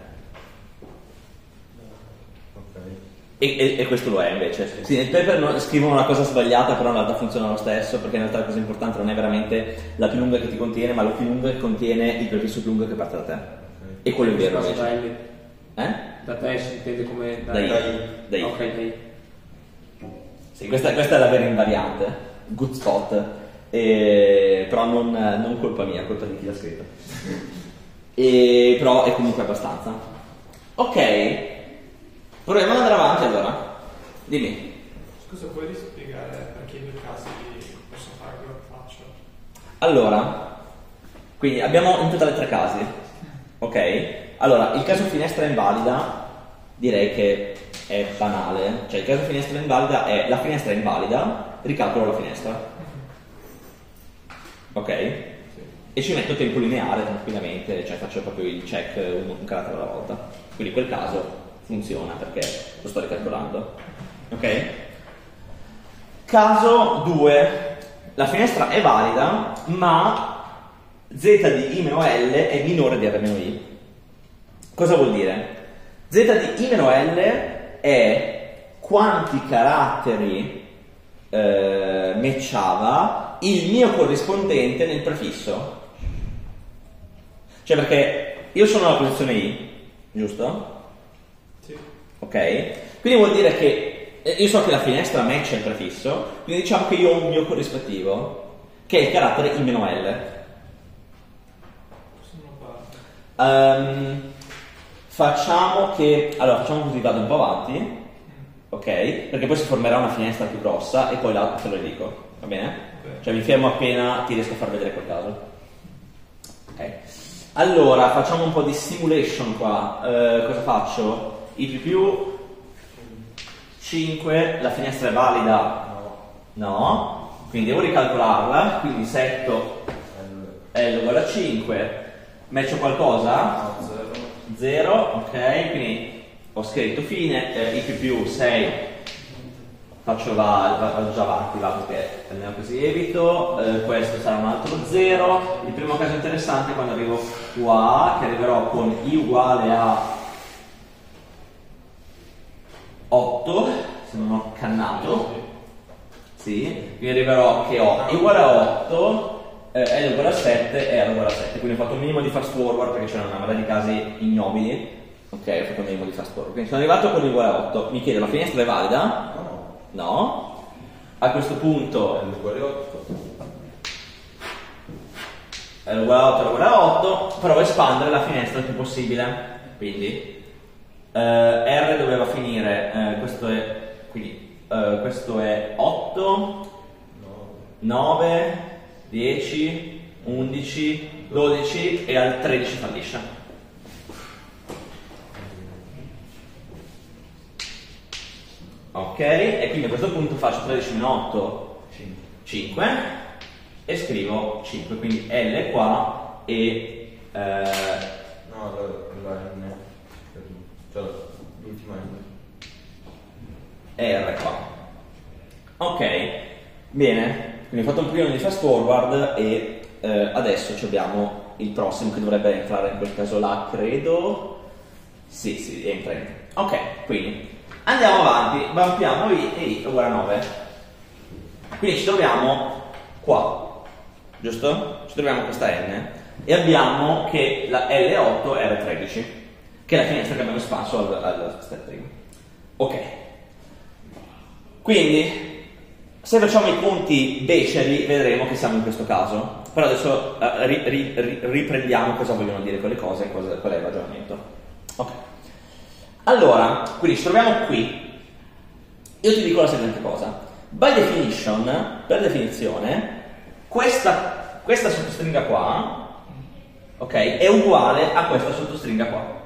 E questo lo è invece. Sì, nel paper scrivono una cosa sbagliata, però in realtà funziona lo stesso, perché in realtà la cosa importante non è veramente la più lunga che ti contiene, ma la più lunga che contiene il prefisso più lungo che parte da te. E quello è vero invece. Da te si intende come da I. Ok, dai. Sì, questa è la vera invariante. Good spot. Però non colpa mia, colpa di chi l'ha scritto. Però è comunque abbastanza. Ok. Proviamo ad andare avanti allora. Dimmi. Scusa, puoi rispiegare perché in due casi posso fare quello che faccio? Allora, quindi abbiamo in totale 3 casi. Ok? Allora, il caso finestra invalida direi che è banale. Cioè il caso finestra invalida è la finestra è invalida, ricalcolo la finestra. Ok? E ci metto tempo lineare tranquillamente, cioè faccio proprio il check un carattere alla volta. Quindi quel caso funziona perché lo sto ricalcolando. Ok? Caso 2. La finestra è valida, ma z di I meno L è minore di R meno I. Cosa vuol dire? Z di I meno L è quanti caratteri matchava il mio corrispondente nel prefisso. Cioè perché io sono alla posizione I, giusto? Sì. Ok? Quindi vuol dire che io so che la finestra matcha il prefisso, quindi diciamo che io ho un mio corrispettivo che è il carattere I meno L. Facciamo così, vado un po' avanti, ok? Perché poi si formerà una finestra più grossa e poi là te lo dico, va bene? Okay. Cioè mi fermo appena ti riesco a far vedere quel caso. Ok. Allora, facciamo un po' di simulation qua. Cosa faccio? I più 5, la finestra è valida? No. Quindi devo ricalcolarla, quindi setto L uguale a 5. Matcho qualcosa? 0, ok, quindi ho scritto fine, I più 6, vado già avanti, perché almeno così evito, questo sarà un altro 0, il primo caso interessante è quando arrivo qua, che arriverò con I uguale a 8, se non ho cannato, sì, quindi arriverò che ho I uguale a 8, L uguale a 7 e R uguale a 7, quindi ho fatto un minimo di fast forward perché c'erano una marea di casi ignobili. Ok, ho fatto un minimo di fast forward, quindi sono arrivato con L uguale a 8, mi chiedo la finestra è valida? No. A questo punto L uguale a 8, L uguale a 8, L uguale a 8, provo a espandere la finestra il più possibile, quindi R doveva finire, questo è 8, 9, 10, 11, 12 e al 13 fallisce. Ok, e quindi a questo punto faccio 13 meno 8, 5 e scrivo 5, quindi L qua e la N, cioè l'ultima N. R qua. Ok, bene. Quindi ho fatto un primo di fast forward e adesso abbiamo il prossimo che dovrebbe entrare in quel caso là, credo. Sì, entra. Ok, quindi andiamo avanti, vampiamo I e I uguale a 9. Quindi ci troviamo qua, giusto? Ci troviamo questa N e abbiamo che la L8 è R13. che è la finestra che abbiamo espanso al step prima. Ok. Quindi, se facciamo i conti beceri, vedremo che siamo in questo caso. Però adesso riprendiamo cosa vogliono dire quelle cose e qual è il ragionamento. Ok. Allora, quindi ci troviamo qui. Io ti dico la seguente cosa. By definition, per definizione, questa sottostringa qua, ok, è uguale a questa sottostringa qua.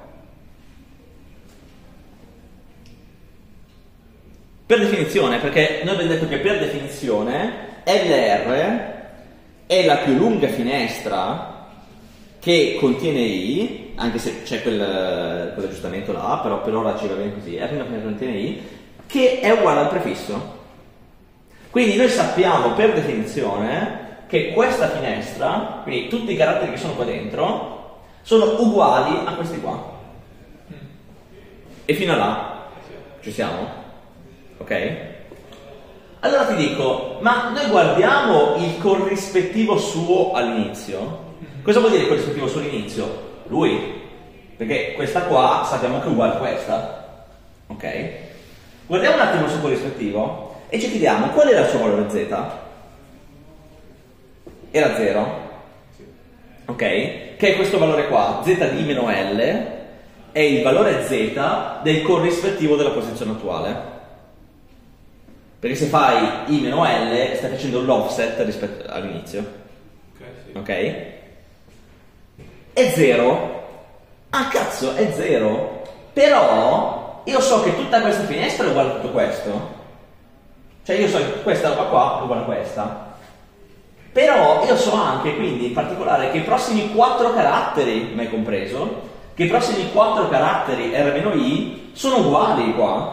Per definizione, perché noi abbiamo detto che per definizione LR è la più lunga finestra che contiene I, anche se c'è quell'aggiustamento là, però per ora ci va bene così, è la prima finestra che contiene I, che è uguale al prefisso. Quindi noi sappiamo per definizione che questa finestra, quindi tutti i caratteri che sono qua dentro, sono uguali a questi qua. E fino a là ci siamo? Ok? Allora ti dico, ma noi guardiamo il corrispettivo suo all'inizio. Cosa vuol dire il corrispettivo suo all'inizio? Lui. Perché questa qua sappiamo che è uguale a questa. Ok? Guardiamo un attimo il suo corrispettivo e ci chiediamo qual era il suo valore z? Era 0. Ok? Che è questo valore qua, z di meno L, è il valore z del corrispettivo della posizione attuale. Perché se fai I meno L stai facendo l'offset rispetto all'inizio. Ok? È 0. Ah cazzo, è 0. Però io so che tutta questa finestra è uguale a tutto questo. Cioè io so che questa roba qua è uguale a questa. Però io so anche, quindi, in particolare, che i prossimi 4 caratteri, mai compreso, che i prossimi 4 caratteri R-I sono uguali qua.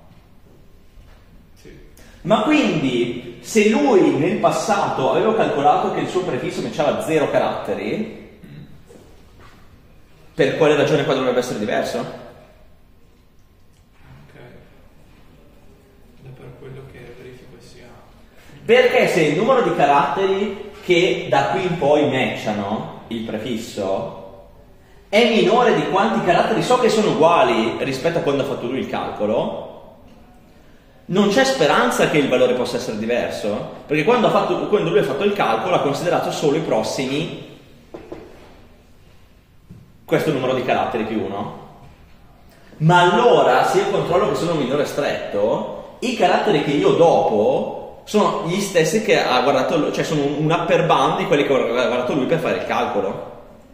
Ma quindi, se lui nel passato aveva calcolato che il suo prefisso matchava 0 caratteri, per quale ragione qua dovrebbe essere diverso? Ok. Ed è per quello che verifico sia. Perché se il numero di caratteri che da qui in poi matchano il prefisso è minore di quanti caratteri so che sono uguali rispetto a quando ha fatto lui il calcolo, non c'è speranza che il valore possa essere diverso, perché quando lui ha fatto il calcolo ha considerato solo i prossimi, questo numero di caratteri più 1. Ma allora, se io controllo che sono un minore stretto, i caratteri che io ho dopo sono gli stessi che ha guardato, cioè sono un upper bound di quelli che ha guardato lui per fare il calcolo.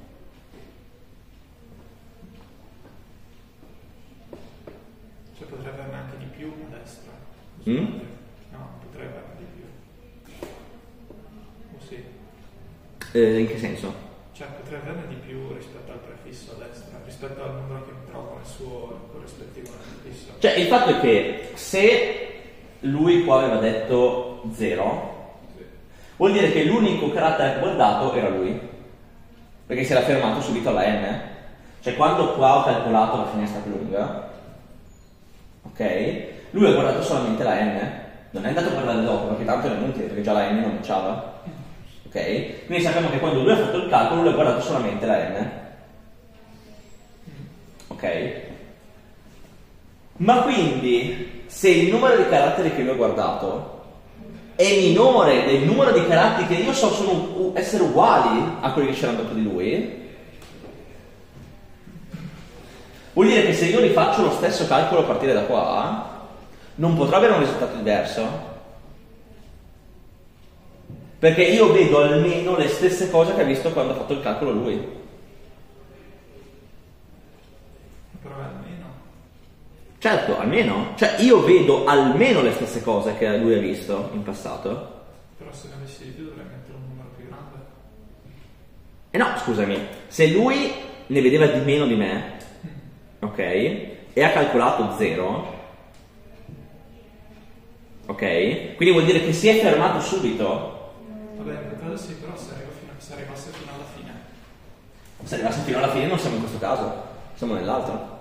Potrebbe averne anche di più a destra. No, potrebbe averne di più. O sì. In che senso? Cioè potrebbe averne di più rispetto al prefisso a destra, rispetto al numero che mi trovo nel suo corrispettivo nel prefisso. Cioè il fatto è che se lui qua aveva detto 0, Sì. vuol dire che l'unico carattere che aveva dato era lui, perché si era fermato subito alla n. Cioè quando qua ho calcolato la finestra più lunga, ok? Lui ha guardato solamente la n, non è andato a guardare dopo, perché tanto era inutile, perché già la n non matchava. Ok? Quindi sappiamo che quando lui ha fatto il calcolo, lui ha guardato solamente la n. Ok? Ma quindi, se il numero di caratteri che lui ha guardato è minore del numero di caratteri che io so sono essere uguali a quelli che c'erano dopo di lui, vuol dire che se io rifaccio lo stesso calcolo a partire da qua, non potrò avere un risultato diverso. Perché io vedo almeno le stesse cose che ha visto quando ha fatto il calcolo lui. Però almeno. Certo, almeno. Cioè io vedo almeno le stesse cose che lui ha visto in passato. Però se ne avessi di più dovrei mettere un numero più grande. E no, scusami, se lui ne vedeva di meno di me, ok, e ha calcolato 0, ok, quindi vuol dire che si è fermato subito. Vabbè, in quel caso sì, però se arrivasse fino alla fine. Se arrivasse fino alla fine non siamo in questo caso, siamo nell'altro.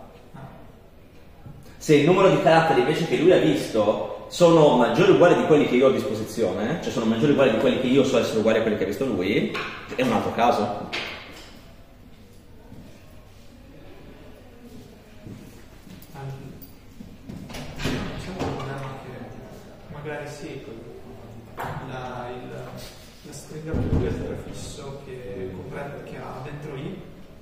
Se il numero di caratteri invece che lui ha visto sono maggiori o uguali di quelli che io ho a disposizione, cioè sono maggiori o uguali di quelli che io so essere uguali a quelli che ha visto lui, è un altro caso. Beh sì, la stringa più del prefisso che ha dentro i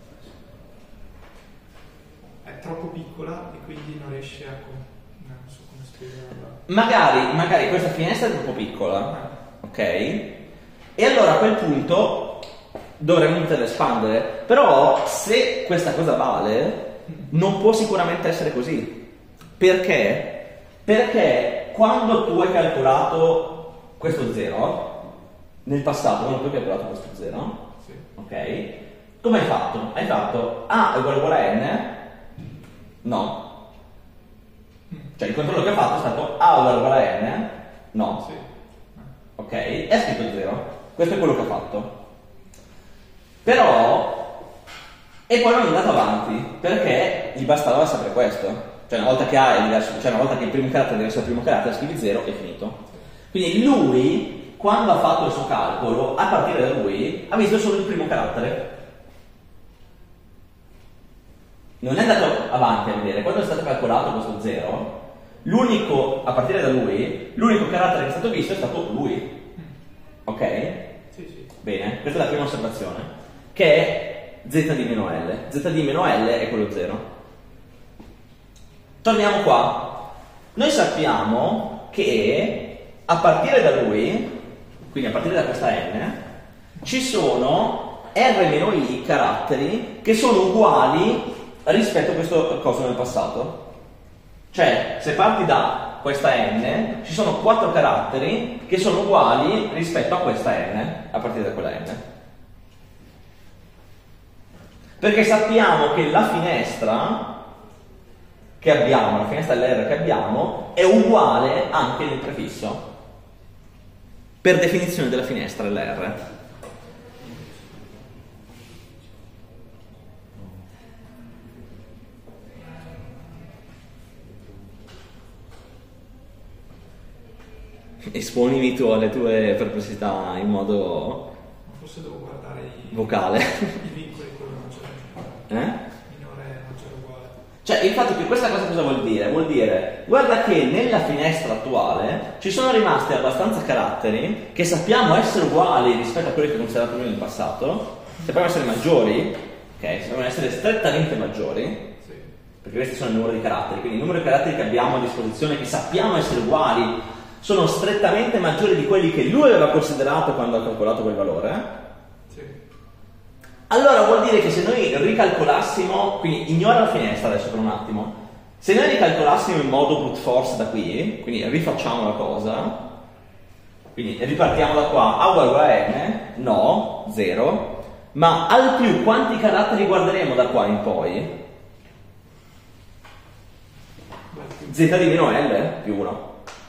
è troppo piccola e quindi non riesce a non so come spiegarla. Magari questa finestra è troppo piccola, ok? E allora a quel punto dovremmo iniziare ad espandere. Però se questa cosa vale, non può sicuramente essere così. Perché? Perché quando tu hai calcolato questo 0, nel passato, quando tu hai calcolato questo 0, Sì. ok? Come hai fatto? Hai fatto A è uguale a N? No. Cioè il controllo che ha fatto è stato A è uguale a N? No. Sì. Ok? E ha scritto 0. Questo è quello che ha fatto. Però, e poi non è andato avanti, perché gli bastava sapere questo. Cioè una volta che A è diverso, cioè una volta che il primo carattere deve essere il primo carattere, scrivi 0 e finito. Quindi lui, quando ha fatto il suo calcolo, a partire da lui, ha visto solo il primo carattere. Non è andato avanti a vedere. Quando è stato calcolato questo 0, l'unico, a partire da lui, l'unico carattere che è stato visto è stato lui. Ok? Sì, sì. Bene, questa è la prima osservazione, che è z di meno L. Z di meno L è quello 0. Torniamo qua. Noi sappiamo che a partire da lui, quindi a partire da questa n, ci sono r-i caratteri che sono uguali rispetto a questo coso nel passato. Cioè, se parti da questa n, ci sono 4 caratteri che sono uguali rispetto a questa n, a partire da quella n. Perché sappiamo che la finestra che abbiamo, la finestra LR che abbiamo, è uguale anche nel prefisso. Per definizione della finestra LR. Esponimi tu alle tue perplessità in modo Forse devo guardare vocale. i vincoli quello maggiore. Minore e maggiore uguale. Cioè, il fatto che questa cosa cosa vuol dire? Vuol dire, guarda che nella finestra attuale ci sono rimasti abbastanza caratteri che sappiamo essere uguali rispetto a quelli che considerato noi nel passato, sappiamo essere maggiori, ok? Sappiamo essere strettamente maggiori, Sì. perché questi sono il numero di caratteri, quindi il numero di caratteri che abbiamo a disposizione, che sappiamo essere uguali, sono strettamente maggiori di quelli che lui aveva considerato quando ha calcolato quel valore. Sì. Allora vuol dire che se noi ricalcolassimo, quindi ignora la finestra adesso per un attimo, se noi ricalcolassimo in modo brute force da qui, quindi rifacciamo la cosa, quindi ripartiamo da qua, A uguale a n, no, 0, ma al più quanti caratteri guarderemo da qua in poi? Z di meno L più 1.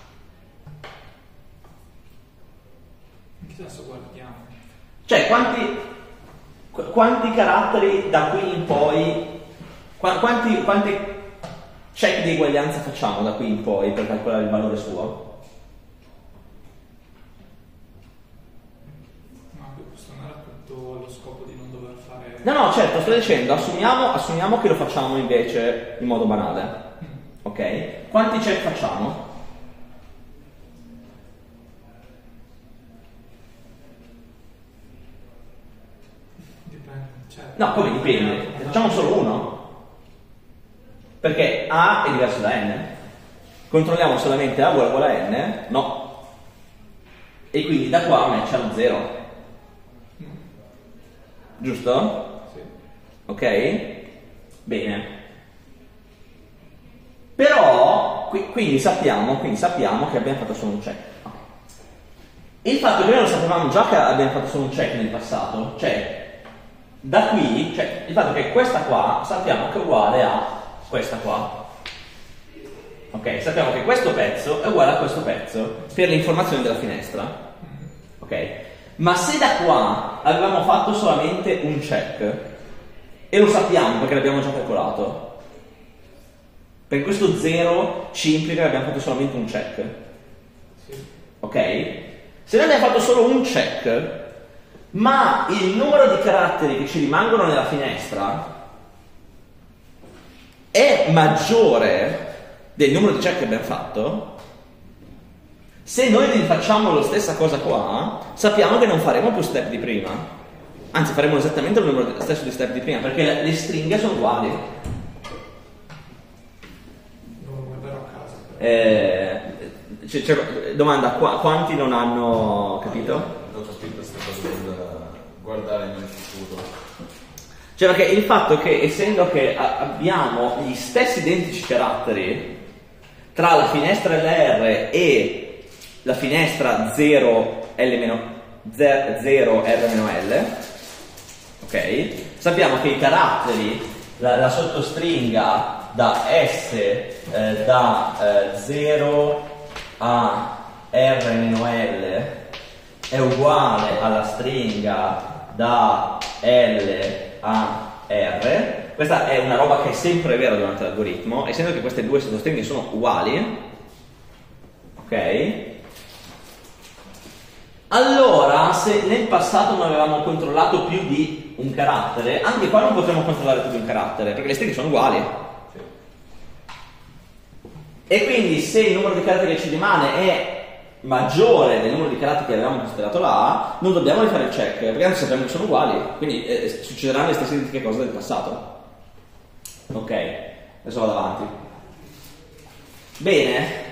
In che senso guardiamo? Cioè, quanti caratteri da qui in poi, quanti check di eguaglianza facciamo da qui in poi per calcolare il valore suo? No, questo non era tutto allo scopo di non dover fare... No, certo, sto dicendo, assumiamo che lo facciamo invece in modo banale. Ok? Quanti check facciamo? No, come dipende? Ne facciamo solo uno? Perché A è diverso da N. Controlliamo solamente A uguale a N? No. E quindi da qua matcha lo 0. Giusto? Sì. Ok? Bene. Però, quindi sappiamo che abbiamo fatto solo un check. Okay. Il fatto che noi lo sapevamo già che abbiamo fatto solo un check nel passato, cioè da qui, cioè il fatto che questa qua sappiamo che è uguale a questa qua. Ok, sappiamo che questo pezzo è uguale a questo pezzo per le informazioni della finestra. Ok? Ma se da qua avevamo fatto solamente un check, e lo sappiamo perché l'abbiamo già calcolato, perché questo 0 ci implica che abbiamo fatto solamente un check. Sì. Ok? Se noi abbiamo fatto solo un check, ma il numero di caratteri che ci rimangono nella finestra è maggiore del numero di check che abbiamo fatto, Se noi rifacciamo la stessa cosa qua, sappiamo che non faremo più step di prima, anzi faremo esattamente il numero stesso di step di prima, perché le stringhe sono uguali. Non guarderò a casa. Domanda, quanti non hanno capito? Ho capito questa cosa del guardare nel futuro. Cioè, perché il fatto che, essendo che abbiamo gli stessi identici caratteri tra la finestra LR e la finestra 0R-L, ok? Sappiamo che i caratteri, la sottostringa da S da 0 a R-L è uguale alla stringa da L a R. Questa è una roba che è sempre vera durante l'algoritmo, essendo che queste due sottostringhe sono uguali, ok? Allora, se nel passato non avevamo controllato più di un carattere, anche qua non potremo controllare più di un carattere, perché le stringhe sono uguali. E quindi se il numero di caratteri che ci rimane è maggiore del numero di caratteri che avevamo considerato là, non dobbiamo rifare il check, perché anche sappiamo che sono uguali, quindi succederanno le stesse identiche cose del passato. Ok, adesso vado avanti. Bene.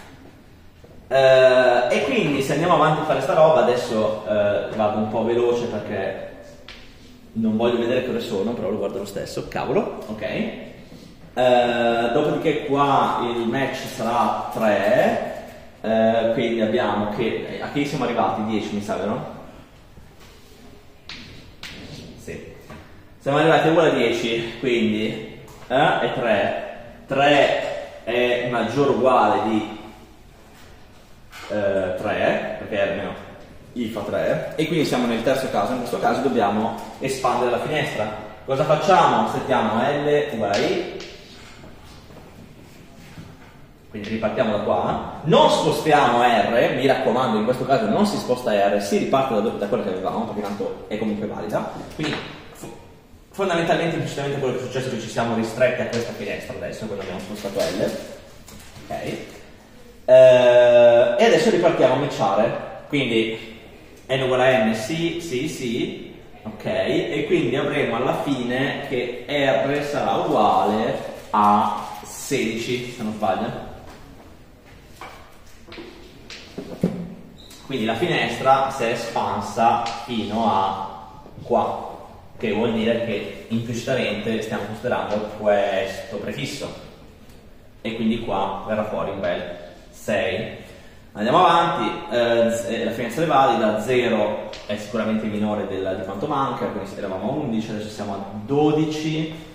E quindi se andiamo avanti a fare sta roba, adesso vado un po' veloce perché non voglio vedere che ore sono, però lo guardo lo stesso, cavolo, ok. Dopodiché qua il match sarà 3, quindi abbiamo che, a che siamo arrivati? 10 mi sa, vero? Sì, siamo arrivati uguale a 10, quindi è 3 è maggiore o uguale di 3, perché almeno I fa 3, e quindi siamo nel terzo caso. In questo caso dobbiamo espandere la finestra. Cosa facciamo? Settiamo L uguale a I, quindi ripartiamo da qua, non spostiamo R, mi raccomando, in questo caso non si sposta R, si riparte da quello che avevamo, perché tanto è comunque valida. Quindi fondamentalmente, implicitamente quello che è successo è che ci siamo ristretti a questa finestra adesso, quando abbiamo spostato L, ok. E adesso ripartiamo a matchare, quindi n uguale a n, sì, ok, e quindi avremo alla fine che R sarà uguale a 16, se non sbaglio. Quindi la finestra si è espansa fino a qua, che vuol dire che implicitamente stiamo considerando questo prefisso, e quindi qua verrà fuori un bel 6. Andiamo avanti, la finestra è valida, 0 è sicuramente minore di quanto manca, quindi eravamo a 11, adesso siamo a 12.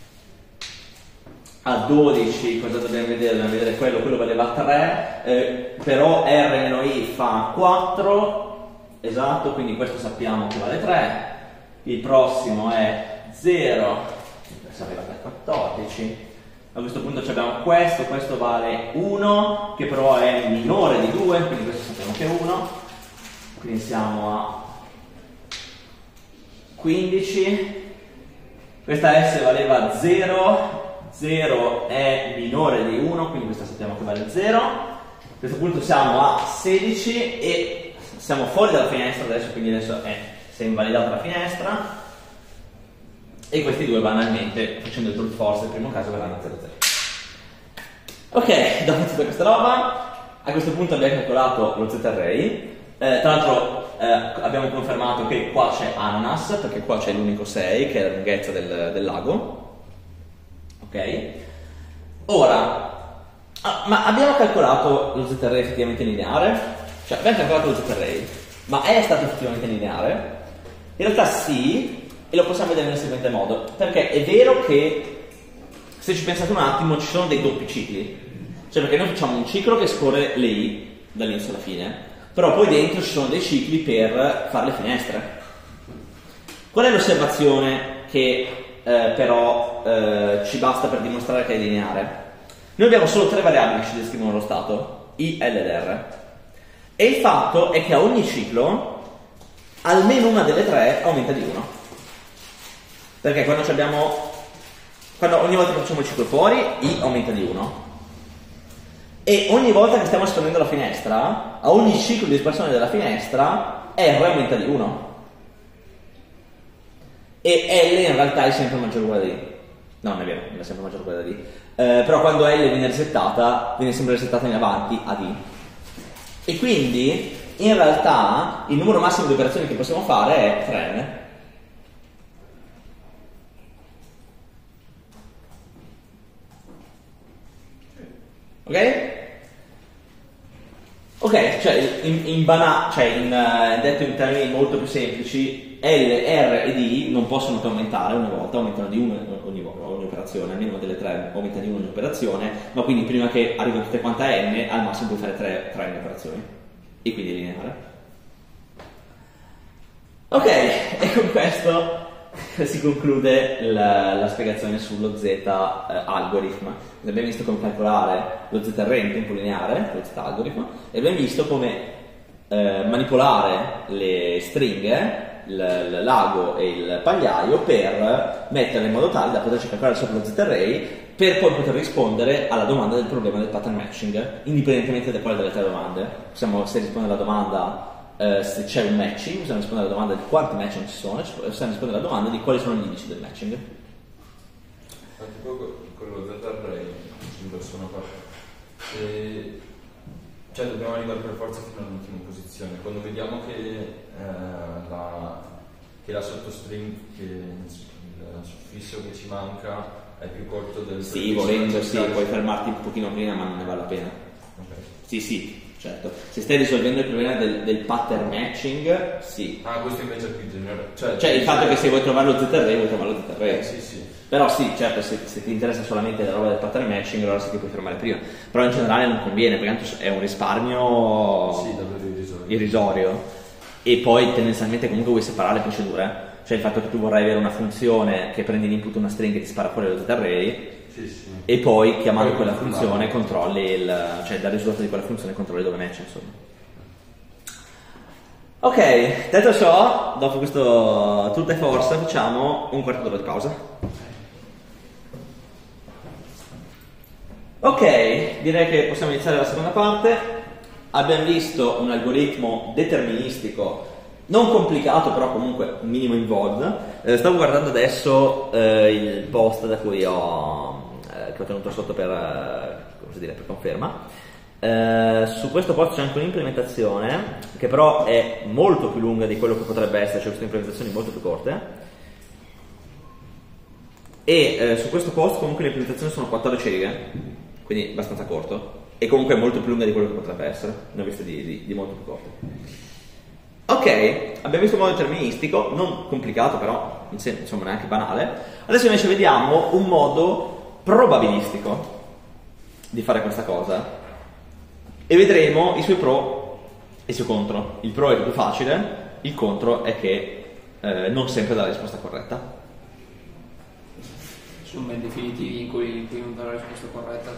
A 12 cosa dobbiamo vedere? Dobbiamo vedere quello valeva 3, però R-I fa 4, esatto, quindi questo sappiamo che vale 3, il prossimo è 0, questo arriva a 14. A questo punto abbiamo questo vale 1, che però è minore di 2, quindi questo sappiamo che è 1, quindi siamo a 15, questa S valeva 0 è minore di 1, quindi questa sappiamo che vale 0, a questo punto siamo a 16 e siamo fuori dalla finestra adesso, quindi adesso si è invalidata la finestra. E questi due banalmente, facendo il brute force nel primo caso, verranno a 0,0. Ok, dopo tutta questa roba, a questo punto abbiamo calcolato lo z-array. Tra l'altro abbiamo confermato che qua c'è ananas, perché qua c'è l'unico 6, che è la lunghezza del lago. Ok? Ora, ma abbiamo calcolato lo z-array effettivamente lineare? Cioè, abbiamo calcolato lo z-array, ma è stato effettivamente lineare? In realtà sì. E lo possiamo vedere nel seguente modo, perché è vero che, se ci pensate un attimo, ci sono dei doppi cicli, cioè perché noi facciamo un ciclo che scorre le I dall'inizio alla fine, però poi dentro ci sono dei cicli per fare le finestre. Qual è l'osservazione che però ci basta per dimostrare che è lineare? Noi abbiamo solo 3 variabili che ci descrivono lo stato, I, L ed R, e il fatto è che a ogni ciclo almeno una delle 3 aumenta di 1. Perché quando ogni volta che facciamo il ciclo fuori, I aumenta di 1. e ogni volta che stiamo espandendo la finestra, a ogni ciclo di espansione della finestra, R aumenta di 1. E L in realtà è sempre maggiore o uguale a D. No, non è vero, non è sempre maggiore o uguale a D. Però quando L viene resettata, viene sempre resettata in avanti a D. E quindi, in realtà, il numero massimo di operazioni che possiamo fare è 3n. Ok? Ok, cioè detto in termini molto più semplici, L, R e D non possono più aumentare ogni volta, aumentano di 1 ogni operazione, almeno una delle 3 aumenta di 1 ogni operazione, ma quindi prima che arrivino tutte quante a n, al massimo puoi fare 3 n operazioni, e quindi è lineare. Ok, e con questo si conclude la spiegazione sullo Z algorithm. Abbiamo visto come calcolare lo Z array in tempo lineare, lo Z algorithm, e abbiamo visto come manipolare le stringhe, l'ago e il pagliaio, per metterle in modo tale da poterci calcolare sopra lo Z array, per poi poter rispondere alla domanda del problema del pattern matching, indipendentemente da quale delle 3 domande. Possiamo, se rispondere alla domanda se c'è un matching, possiamo rispondere alla domanda di quanti matching ci sono, possiamo rispondere alla domanda di quali sono gli indici del matching. Tipo con lo Z-array sono cioè dobbiamo arrivare per forza fino all'ultima posizione. Quando vediamo che la sottostring, che il suffisso che ci manca è più corto del sì, volendo sì, puoi fermarti un pochino prima, ma non ne vale la pena. Okay. Sì, certo. Se stai risolvendo il problema del pattern matching, sì. Ah, questo invece è più generale. Cioè il fatto che se vuoi trovare lo Z-array, vuoi trovare lo Z-array. Sì. Però sì, certo, se ti interessa solamente la roba del pattern matching, allora sì che puoi fermare prima. Però in generale non conviene, perché tanto è un risparmio irrisorio. E poi tendenzialmente comunque vuoi separare le procedure. Cioè il fatto che tu vorrai avere una funzione che prende in input una string e ti spara fuori lo Z-array, e poi chiamando quella funzione controlli cioè dal risultato di quella funzione controlli dove match, insomma. Ok, detto ciò, dopo questo tutta e forza facciamo un quarto d'ora di pausa. Ok, direi che possiamo iniziare la seconda parte. Abbiamo visto un algoritmo deterministico non complicato, però comunque un minimo involved. Stavo guardando adesso il post da cui che ho tenuto sotto per conferma. Su questo post c'è anche un'implementazione che però è molto più lunga di quello che potrebbe essere, cioè queste implementazioni molto più corte. E su questo post comunque le implementazioni sono 14 righe, quindi abbastanza corto, e comunque è molto più lunga di quello che potrebbe essere, ne ho viste di molto più corte. Ok, abbiamo visto un modo deterministico, non complicato però, insomma neanche banale. Adesso invece vediamo un modo probabilistico di fare questa cosa e vedremo i suoi pro e i suoi contro. Il pro è che è più facile, il contro è che non sempre dà la risposta corretta. Sono ben definiti in cui non dà la risposta corretta.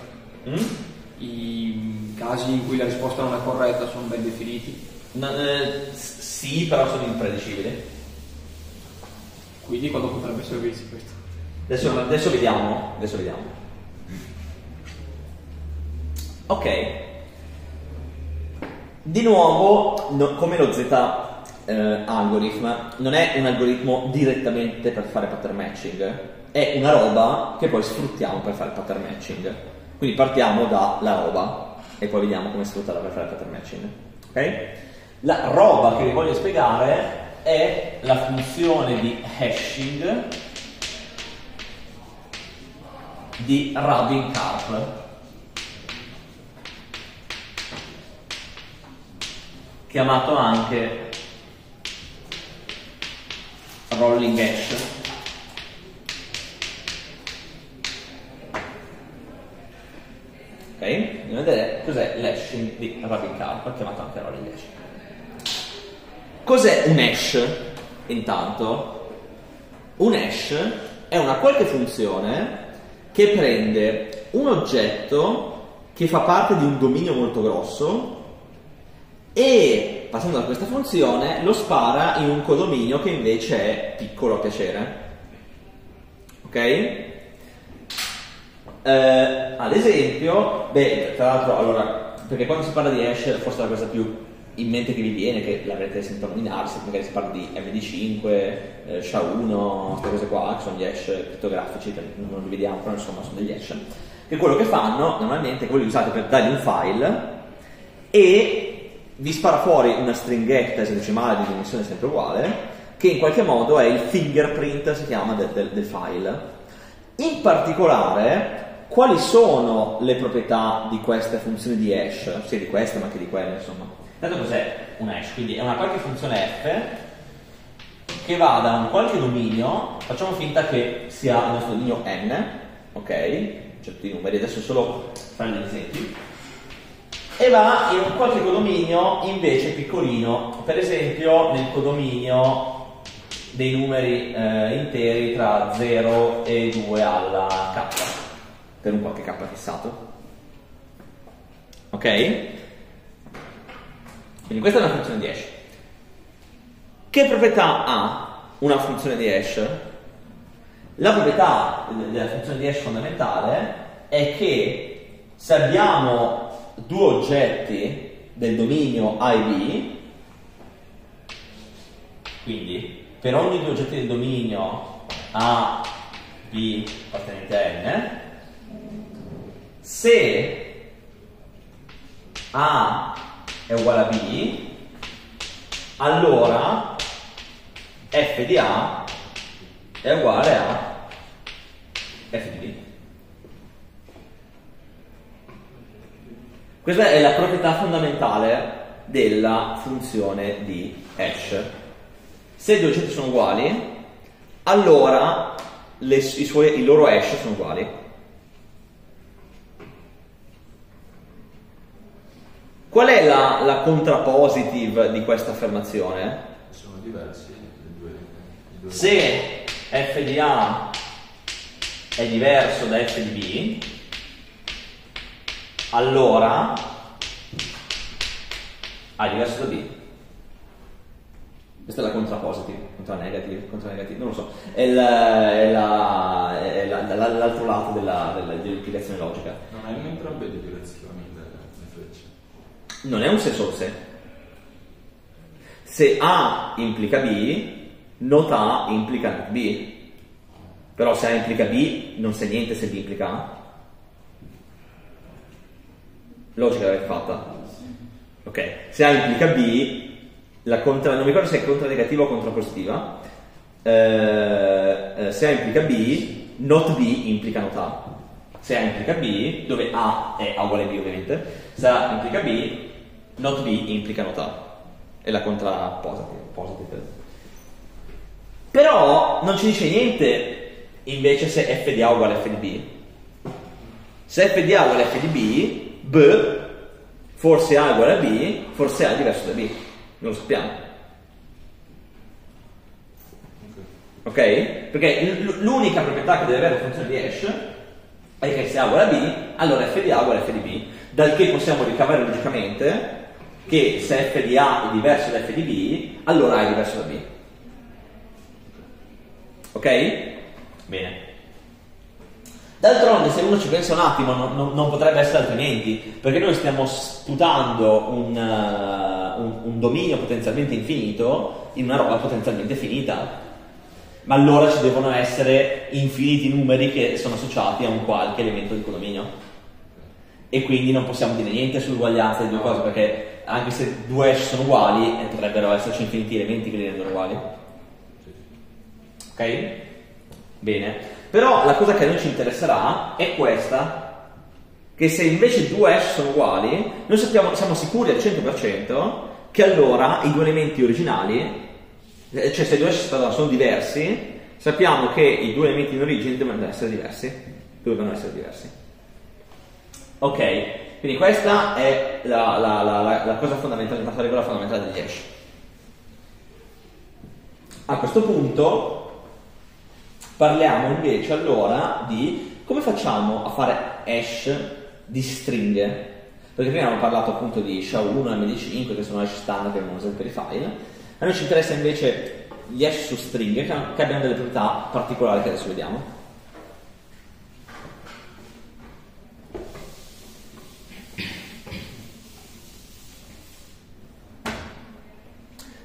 I casi in cui la risposta non è corretta sono ben definiti. Sì, però sono impredicibili. Quindi quando potrebbe servirsi questo? Adesso vediamo. Ok. Di nuovo, come lo Z algorithm, non è un algoritmo direttamente per fare pattern matching, è una roba che poi sfruttiamo per fare pattern matching. Quindi partiamo dalla roba e poi vediamo come sfruttarla per fare pattern matching. Ok? La roba che vi voglio spiegare è la funzione di hashing di Rabin-Karp, chiamato anche rolling hash. Ok? Andiamo a vedere cos'è l'hashing di Rabin-Karp, chiamato anche rolling hash. Cos'è un hash? Intanto, un hash è una qualche funzione che prende un oggetto che fa parte di un dominio molto grosso e, passando da questa funzione, lo spara in un codominio che invece è piccolo a piacere. Ok? Ad esempio, tra l'altro, allora, perché quando si parla di hash, forse la cosa più in mente che vi viene, che l'avrete sentito nominare, magari si parla di MD5, SHA-1, queste cose qua, che sono gli hash crittografici, che non li vediamo, però insomma sono degli hash, che quello che fanno normalmente è che voi li usate per dargli un file e vi spara fuori una stringhetta esadecimale di dimensione sempre uguale, che in qualche modo è il fingerprint, si chiama, del file. In particolare, quali sono le proprietà di queste funzioni di hash? Sia di queste ma anche di quelle, insomma. Tanto cos'è un hash? Quindi è una qualche funzione f che va da un qualche dominio, facciamo finta che sia il nostro dominio n, ok? C'è tutti i numeri, adesso solo fare degli esempi, e va in un qualche codominio invece piccolino, per esempio nel codominio dei numeri interi tra 0 e 2 alla k, per un qualche k fissato, ok? Quindi questa è una funzione di hash. Che proprietà ha una funzione di hash? La proprietà della funzione di hash fondamentale è che se abbiamo due oggetti del dominio A e B, quindi per ogni due oggetti del dominio A, B appartenente a n, se A è uguale a B, allora f di A è uguale a f di B. Questa è la proprietà fondamentale della funzione di hash. Se i due oggetti sono uguali, allora i loro hash sono uguali. Qual è la contrapositive di questa affermazione? Sono diversi i due. Se f di A è diverso da f di B, allora A è diverso da B. Questa è la contrapositive, contra negative, non lo so. È l'altro lato dell'implicazione logica. Non hai entrambe le direzioni le frecce. Non è un se solo se. Se A implica B, not A implica not B. Però se A implica B, non sai niente se B implica A. Logica l'avete fatta? Ok. Se A implica B, non mi ricordo se è contranegativa o contrapositiva. Se A implica B, not B implica not A. Se A implica B, dove A è A uguale a B ovviamente, se A implica B, not B implica not A. È la contrapositive. Però non ci dice niente invece se f di A uguale a f di B. Se f di A uguale a f di B, B, forse A uguale a B, forse A è diverso da B. Non lo sappiamo. Ok? Perché l'unica proprietà che deve avere la funzione di hash è che se A uguale a B, allora f di A uguale a f di B. Dal che possiamo ricavare logicamente che se f di A è diverso da f di B, allora A è diverso da B. Ok? Bene. D'altronde, se uno ci pensa un attimo, non potrebbe essere altrimenti, perché noi stiamo sputando un dominio potenzialmente infinito in una roba potenzialmente finita. Ma allora ci devono essere infiniti numeri che sono associati a un qualche elemento di codominio. E quindi non possiamo dire niente sull'uguaglianza delle due cose, perché anche se due hash sono uguali, potrebbero esserci infiniti elementi che li rendono uguali. Ok? Bene. Però la cosa che a noi ci interesserà è questa, che se invece due hash sono uguali, noi siamo sicuri al 100% che allora i due elementi originali, cioè se i due hash sono diversi, sappiamo che i due elementi in origine devono essere diversi. Ok, quindi questa è la cosa fondamentale, la regola fondamentale degli hash. A questo punto parliamo invece allora di come facciamo a fare hash di stringhe, perché prima abbiamo parlato appunto di SHA-1 e MD5 che sono hash standard che abbiamo usato per i file. A noi ci interessa invece gli hash su stringhe che abbiano delle proprietà particolari che adesso vediamo.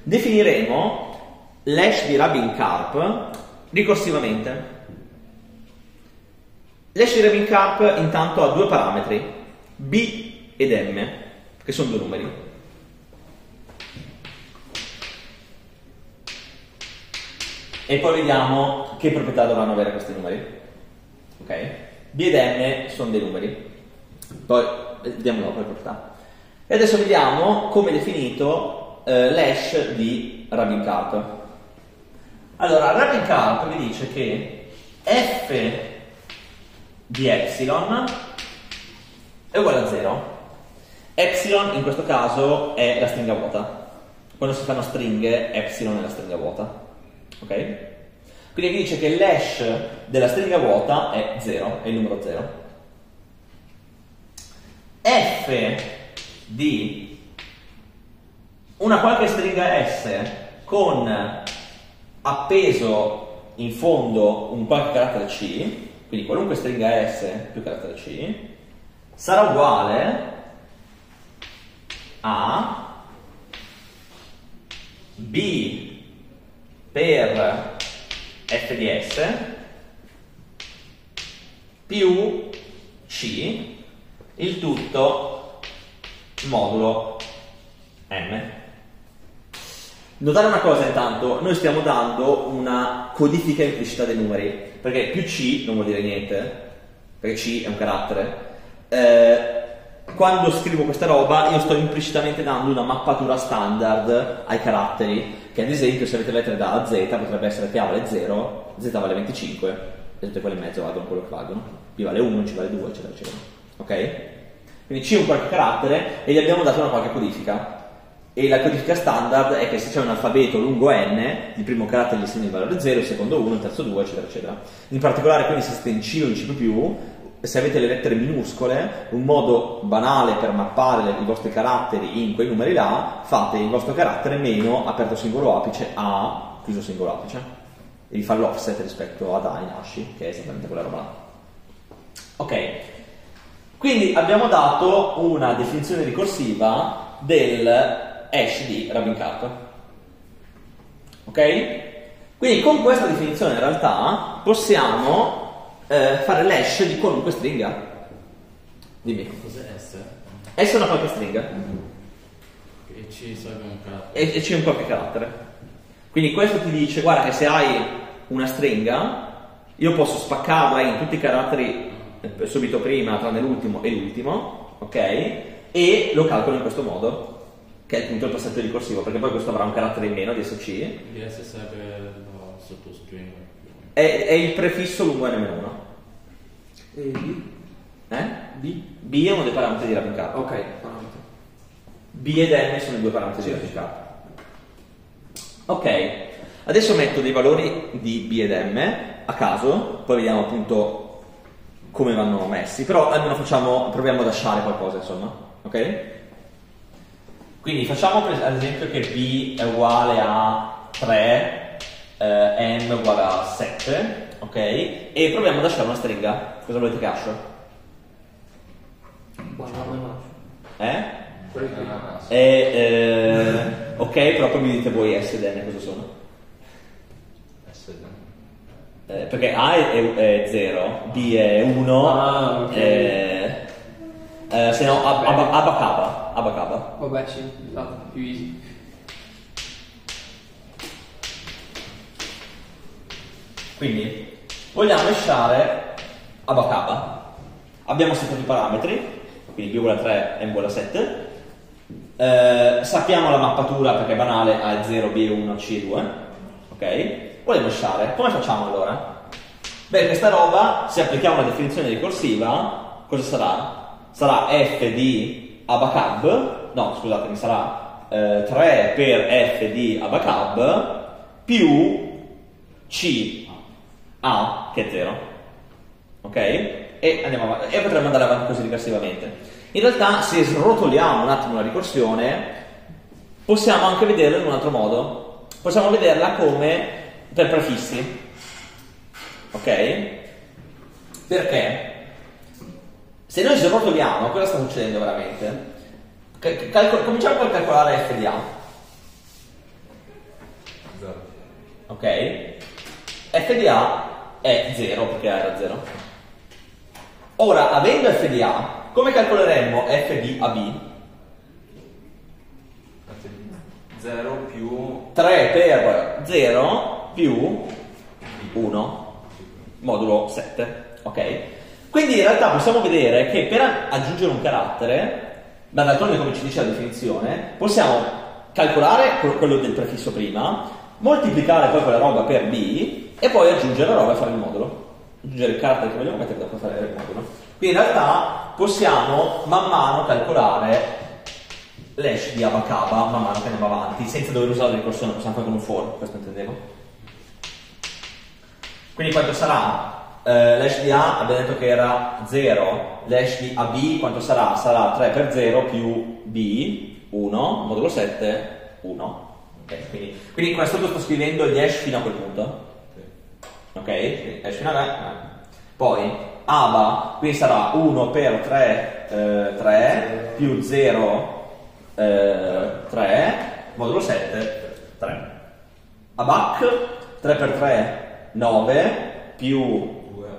definiremo l'hash di Rabin Karp ricorsivamente. L'hash di Rabin Karp intanto ha due parametri, b ed m, che sono due numeri. E poi vediamo che proprietà dovranno avere questi numeri. Ok? B ed M sono dei numeri. Poi vediamo dopo le proprietà. E adesso vediamo come è definito l'hash di Rabin Karp. Allora, Rabin Karp mi dice che f di epsilon è uguale a 0. Epsilon in questo caso è la stringa vuota. Quando si fanno stringhe, epsilon è la stringa vuota. Ok? Quindi mi dice che l'hash della stringa vuota è 0, è il numero 0. F di una qualche stringa S con appeso in fondo un qualche carattere C, quindi qualunque stringa S più carattere C, sarà uguale a B per f di S più C, il tutto modulo M. Notare una cosa intanto, noi stiamo dando una codifica implicita dei numeri, perché più C non vuol dire niente, perché C è un carattere. Quando scrivo questa roba io sto implicitamente dando una mappatura standard ai caratteri, che ad esempio se avete lettere da A a Z potrebbe essere che A vale 0, Z vale 25 e tutte quelle in mezzo valgono quello che valgono, B vale 1, C vale 2 eccetera eccetera. Ok? Quindi C è un qualche carattere e gli abbiamo dato una qualche codifica, e la codifica standard è che se c'è un alfabeto lungo n, il primo carattere gli segna il valore 0, il secondo 1, il terzo 2 eccetera eccetera. In particolare quindi se siete in C o in C++, se avete le lettere minuscole, un modo banale per mappare i vostri caratteri in quei numeri là, fate il vostro carattere meno aperto singolo apice A chiuso singolo apice e vi fa l'offset rispetto ad A in ASCII, che è esattamente quella roba là. Ok, quindi abbiamo dato una definizione ricorsiva del hash di Rabin Karp. Ok? Quindi con questa definizione in realtà possiamo fare l'hash di qualunque stringa. Dimmi. Cos'è S? S è una qualche stringa. E C serve un carattere. E c'è un qualche carattere. Quindi questo ti dice, guarda che se hai una stringa, io posso spaccarla in tutti i caratteri subito prima, tranne l'ultimo e l'ultimo, ok? E lo calcolo in questo modo, che è appunto il passaggio ricorsivo, perché poi questo avrà un carattere in meno di SC. Di S serve la sottostringa. È il prefisso lungo n-1. E B? B? B è uno dei parametri di Rabin Karp. Ok, parametro. B ed M sono i due parametri di Rabin Karp. Ok, adesso metto dei valori di B ed M a caso, poi vediamo appunto come vanno messi, però almeno proviamo ad lasciare qualcosa, insomma, ok? Quindi facciamo ad esempio che B è uguale a 3, M uguale a 7, ok? E proviamo ad lasciare una stringa. Cosa volete che lascio? Ok, però poi mi dite voi S ed N cosa sono? S ed N. Perché A è 0, B è 1, ok. Se no abacaba. Vabbè, sì, esatto, più easy. Quindi vogliamo lasciare abacaba. Abbiamo settato i parametri, quindi B uguale a 3, M uguale a 7. Sappiamo la mappatura perché è banale, A è 0, B è 1, C è 2. Ok? Vogliamo lasciare. Come facciamo allora? Beh, questa roba, se applichiamo la definizione ricorsiva, cosa sarà? Sarà f di abacab, no scusatemi, sarà 3 per f di abacab più c a che è 0, ok? E andiamo avanti, e potremmo andare avanti così ricorsivamente. In realtà se srotoliamo un attimo la ricorsione possiamo anche vederla in un altro modo, possiamo vederla come per prefissi, ok? Perché se noi srotoliamo, cosa sta succedendo veramente? Cominciamo col calcolare f di a. ok? f di A è 0 perché A era 0. Ora, avendo f di A, come calcoleremmo f di AB? 0 più 3 per 0 più 1 modulo 7, ok? Quindi in realtà possiamo vedere che per aggiungere un carattere, ma d'altronde come ci dice la definizione, possiamo calcolare quello del prefisso prima, moltiplicare poi quella roba per b e poi aggiungere la roba e fare il modulo. Aggiungere il carattere che vogliamo mettere e dopo fare il modulo. Quindi in realtà possiamo man mano calcolare l'hash di abacaba man mano che andiamo avanti, senza dover usare la ricorsione, possiamo fare con un for, questo intendevo. Quindi quanto sarà? L'hash di A abbiamo detto che era 0, l'hash di AB quanto sarà? Sarà 3 per 0 più B, 1, modulo 7, 1. Okay, quindi qua sotto sto scrivendo gli hash fino a quel punto. Ok? Quindi hash fino a poi ABA, qui sarà 1 per 3, 3 più 0, 3, modulo 7, 3. ABAC, 3 per 3, 9, più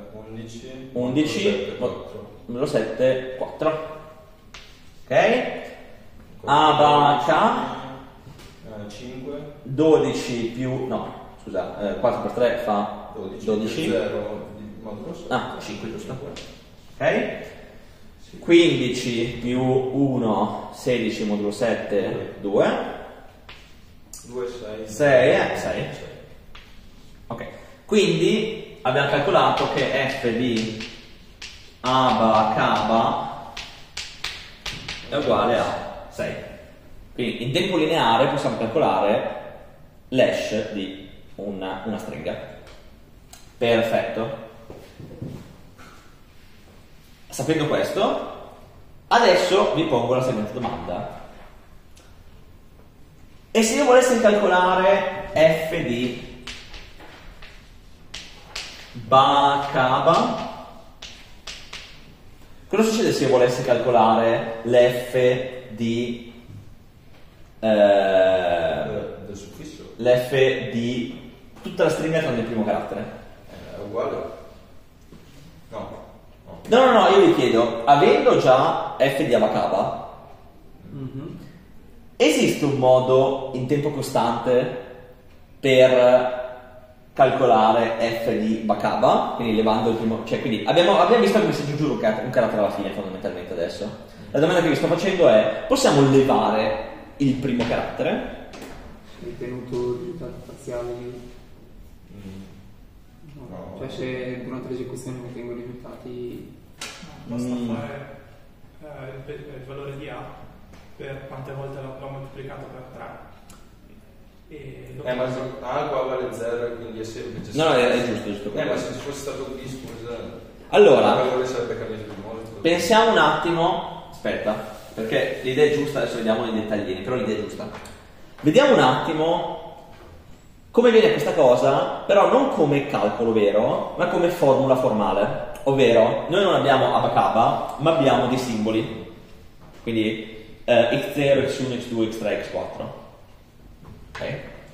11, modulo 7, 4. Ok? ABAC 5, 12 più, no, scusa, 4 per 3 fa 12. 0 modulo 7. 5 giusto. Ok? 15 più 1, 16 modulo 7, 2. 2, 6. 6. Ok. Quindi abbiamo calcolato che f di ABACABA è uguale a 6. Quindi in tempo lineare possiamo calcolare l'hash di una stringa. Perfetto. Sapendo questo, adesso vi pongo la seguente domanda. E se io volessi calcolare f di Bacaba, cosa succede se io volessi calcolare l'f di del suffisso? l'f di tutta la stringa tranne il primo carattere? È uguale? No, io vi chiedo, avendo già f di Abacaba, esiste un modo in tempo costante per calcolare f di Bacaba, quindi levando il primo, cioè quindi abbiamo visto come si aggiunge un carattere alla fine fondamentalmente adesso. La domanda che vi sto facendo è: possiamo levare il primo carattere? Ritenuto risultati parziali? No. Cioè se durante l'esecuzione ottengo i risultati... Basta fare il valore di A per quante volte l'ho moltiplicato per 3. Ma se A qua vale 0 quindi è semplice. No, è giusto. Ma se fosse stato qui, scusa. Allora, il valore sarebbe cambiato di molto. Pensiamo un attimo, aspetta, perché l'idea è giusta, adesso vediamo i dettaglini, però l'idea è giusta. Vediamo un attimo come viene questa cosa, però non come calcolo vero, ma come formula formale. Ovvero, noi non abbiamo Abacaba, ma abbiamo dei simboli. Quindi x0, x1, x2, x3, x4. Ok?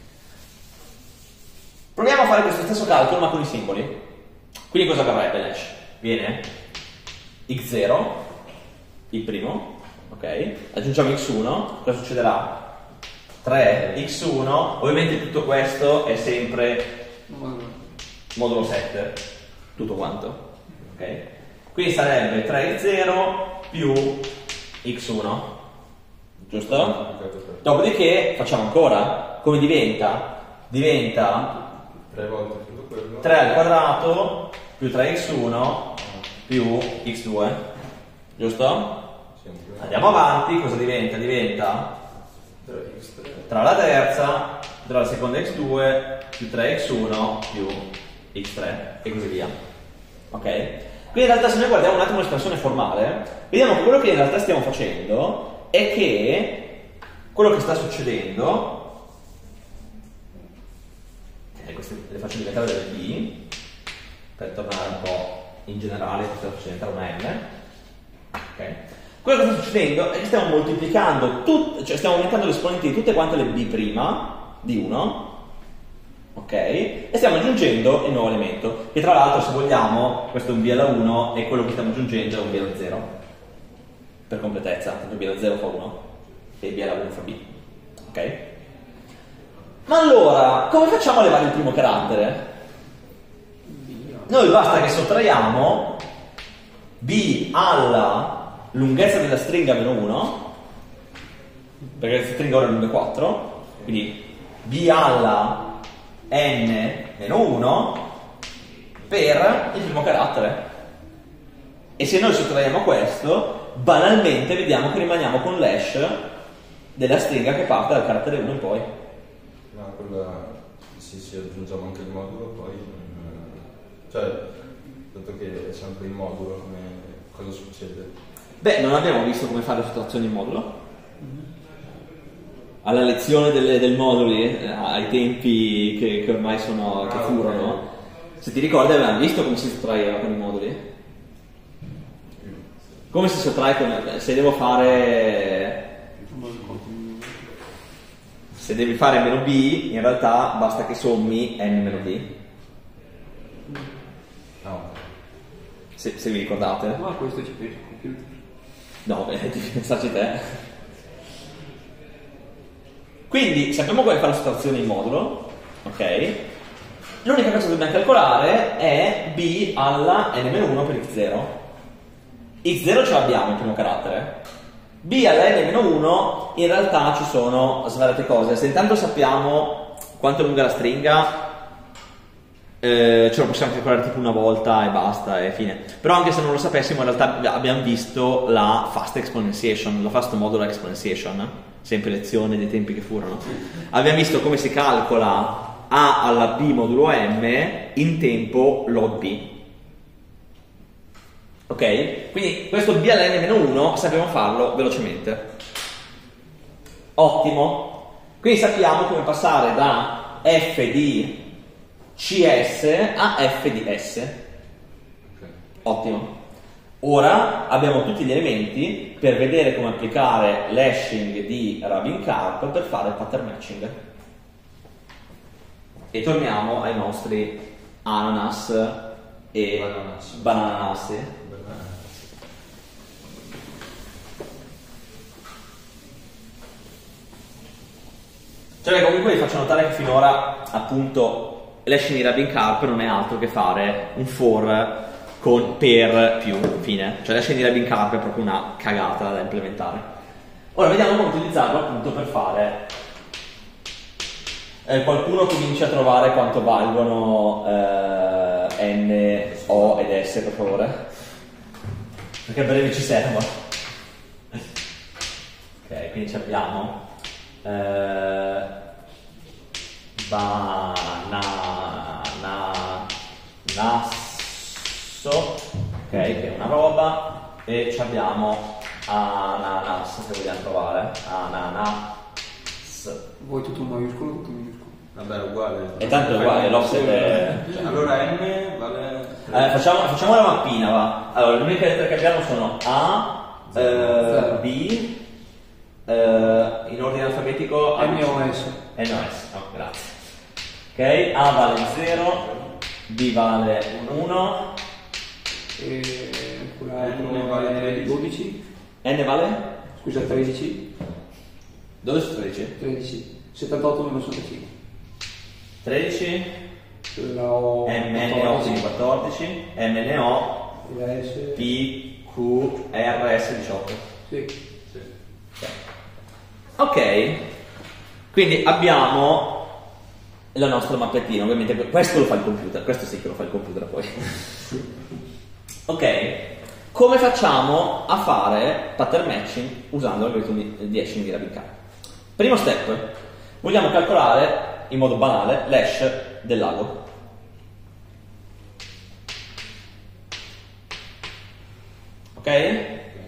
Proviamo a fare questo stesso calcolo, ma con i simboli. Quindi cosa verrebbe l'hash? Viene x0, il primo, ok? Aggiungiamo x1, cosa succederà? 3x1, ovviamente tutto questo è sempre modulo 7, tutto quanto, ok? Quindi sarebbe 3x0 più x1, giusto? Dopodiché facciamo ancora, come diventa? Diventa 3 volte tutto quello, 3 al quadrato più 3x1 più x2, giusto? Andiamo avanti, cosa diventa? Diventa 3x3 tra la terza, tra la seconda x2 più 3x1 più x3 e così via. Ok? Quindi in realtà se noi guardiamo un attimo l'espressione formale, vediamo che quello che in realtà stiamo facendo è che quello che sta succedendo, queste le faccio diventare delle b per tornare un po' in generale, questa la faccio diventare una m. Ok? Quello che sta succedendo è che stiamo moltiplicando cioè stiamo aumentando l'esponente di tutte quante le b' di 1 ok? E stiamo aggiungendo il nuovo elemento, che tra l'altro, se vogliamo, questo è un b alla 1 e quello che stiamo aggiungendo è un b alla 0, per completezza, tanto b alla 0 fa 1 e b alla 1 fa b, ok? Ma allora, come facciamo a levare il primo carattere? Noi basta che sottraiamo b alla lunghezza della stringa meno 1, perché la stringa ora è lunga 4, quindi b alla n meno 1 per il primo carattere. E se noi sottraiamo questo, banalmente vediamo che rimaniamo con l'hash della stringa che parte dal carattere 1 in poi. No, quella sì, aggiungiamo anche il modulo poi, cioè, dato che è sempre il modulo, cosa succede? Beh, non abbiamo visto come fare le sottrazioni in modulo? Alla lezione del moduli, ai tempi che ormai sono, che furono, se ti ricordi avevamo visto come si sottraeva con i moduli? Come si sottrae se devo fare... Se devi fare meno b, in realtà basta che sommi n meno b. No. Se vi ricordate. Ma questo ci penso il computer. No, devi pensarci te. Quindi sappiamo come fare la sottrazione in modulo, ok? L'unica cosa che dobbiamo calcolare è b alla n-1 per x0. x0 ce l'abbiamo il primo carattere. b alla n-1 in realtà ci sono svariate cose. Se intanto sappiamo quanto è lunga la stringa, ce lo possiamo calcolare tipo una volta e basta e fine. Però anche se non lo sapessimo, in realtà abbiamo visto la fast exponentiation, la fast modular exponentiation, sempre lezione dei tempi che furono. Abbiamo visto come si calcola a alla b modulo m in tempo log b. Ok? Quindi questo b alla n-1 sappiamo farlo velocemente. Ottimo. Quindi sappiamo come passare da f di cs a f di s. Ottimo. Ora abbiamo tutti gli elementi per vedere come applicare l'hashing di Rabin-Karp per fare il pattern matching. E torniamo ai nostri ananas e bananassi. Cioè, comunque vi faccio notare che finora, appunto, l'hashing di Rabin-Karp non è altro che fare un for con per più, fine. Cioè l'hashing di Rabin-Karp è proprio una cagata da implementare. Ora vediamo come utilizzarlo appunto per fare... qualcuno comincia a trovare quanto valgono n, o ed s, per favore. Perché a breve ci servono. Ok, quindi ci abbiamo bananasso, ok, che è una roba, e ci abbiamo ananas, se vogliamo trovare ananas. Vuoi tutto maiuscolo o tutto minuscolo? Vabbè, è uguale. E tanto è uguale, l'offset è... Allora m vale... facciamo la mappina, va. Allora, le uniche lettere che abbiamo sono A, B, in ordine alfabetico M o S. No, S, no, grazie. Ok, A vale 0, B vale 1, E quell'altro N vale vale 12. N vale? Scusa, 13. Dove sono 13? 13. 78 meno 65. 13, La O. MNO quindi 14, MNO, La S. P, Q, R, S 18. Sì. Ok, quindi abbiamo la nostra mappettina, ovviamente questo lo fa il computer, questo sì che lo fa il computer poi. Ok, come facciamo a fare pattern matching usando l'algoritmo di hashing di Rabin-Karp? Primo step, vogliamo calcolare in modo banale l'hash del lago. Ok?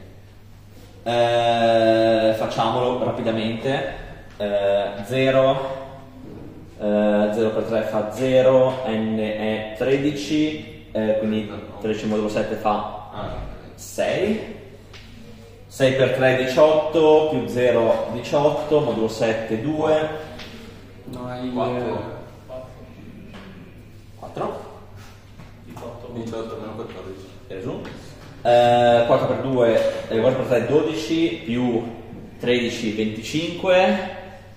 Facciamolo rapidamente. 0 per 3 fa 0, n è 13, quindi 13 modulo 7 fa 6, 6 per 3 è 18, più 0 18, modulo 7 2, No, hai 4. 18 meno 14. Preso. 4 per 2, 4 per 3 12 più 13 25